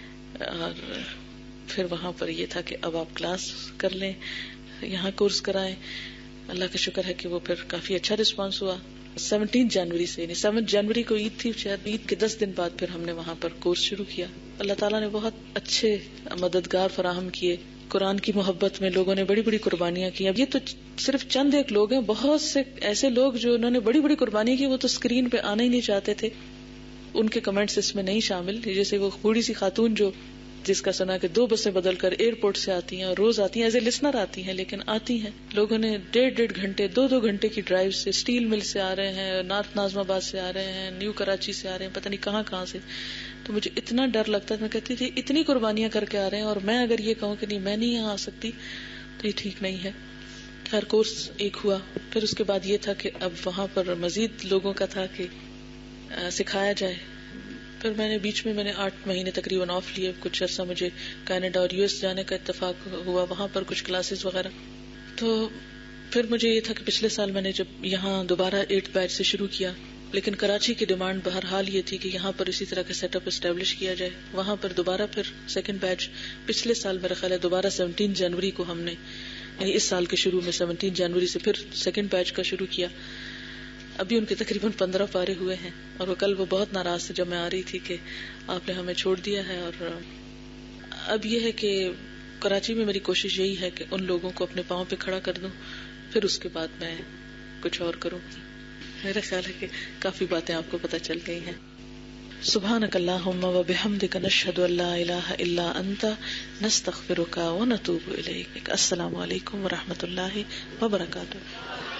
اور پھر وہاں پر یہ تھا کہ اب آپ کلاس کر لیں، یہاں کورس کرائیں. اللہ کا شکر ہے کہ وہ پھر کافی اچھا رسپانس ہوا. سیونٹین جنوری سے، یعنی سیونتھ جنوری کو عید تھی، شاید عید کے دس دن بعد پھر ہم نے وہاں پر کورس شروع کیا. اللہ تعالیٰ نے بہت اچھے مددگار فراہم کیے. قرآن کی محبت میں لوگوں نے بڑی بڑی قربانیاں کی. اب یہ تو صرف چند ایک لوگ ہیں، بہت سے ایسے لوگ جو انہوں نے بڑی بڑی قربانی کی، وہ تو اسکرین پہ آنا ہی نہیں چاہتے تھے. ان کے کمنٹس اس میں نہیں شامل. جیسے وہ بوڑھی سی خاتون جو جس کا سنا کہ دو بسیں بدل کر ایئرپورٹ سے آتی ہیں اور روز آتی ہیں، ایز اے لسنر آتی ہیں، لیکن آتی ہیں. لوگوں نے ڈیڑھ ڈیڑھ گھنٹے دو دو گھنٹے کی ڈرائیو سے اسٹیل مل سے آ رہے ہیں، نارتھ نازم آباد سے آ رہے ہیں، نیو کراچی سے آ رہے ہیں، پتہ نہیں کہاں کہاں سے. تو مجھے اتنا ڈر لگتا ہے، میں کہتی تھی اتنی قربانیاں کر کے آ رہے ہیں اور میں اگر یہ کہوں کہ نہیں میں نہیں یہاں آ سکتی تو یہ ٹھیک نہیں ہے. ہر کورس ایک ہوا. پھر اس کے بعد یہ تھا کہ اب وہاں پر مزید لوگوں کا تھا کہ سکھایا جائے. پھر میں نے بیچ میں میں نے آٹھ مہینے تقریباً آف لیے. کچھ عرصہ مجھے کینیڈا اور یو ایس جانے کا اتفاق ہوا، وہاں پر کچھ کلاسز وغیرہ. تو پھر مجھے یہ تھا کہ پچھلے سال میں نے جب یہاں دوبارہ ایٹھ بیچ سے شروع کیا، لیکن کراچی کی ڈیمانڈ بہرحال یہ تھی کہ یہاں پر اسی طرح کا سیٹ اپ اسٹیبلش کیا جائے. وہاں پر دوبارہ پھر سیکنڈ بیچ پچھلے سال میرا خیال ہے دوبارہ سیونٹین جنوری کو ہم نے، یعنی اس سال کے شروع میں سیونٹین جنوری سے پھر سیکنڈ بیچ کا شروع کیا. ابھی ان کے تقریباً پندرہ پارے ہوئے ہیں، اور وہ کل وہ بہت ناراض تھے جب میں آ رہی تھی کہ آپ نے ہمیں چھوڑ دیا ہے. اور اب یہ ہے کہ کراچی میں میری کوشش یہی ہے کہ ان لوگوں کو اپنے پاؤں پہ کھڑا کر دوں، پھر اس کے بعد میں کچھ اور کروں. میرا خیال ہے کہ کافی باتیں آپ کو پتہ چل گئی ہیں. سبحانک اللہم و بحمدک نشہد ان لا الہ الا انت نستغفرک و نتوب الیک. السلام علیکم و رحمۃ اللہ وبرکاتہ.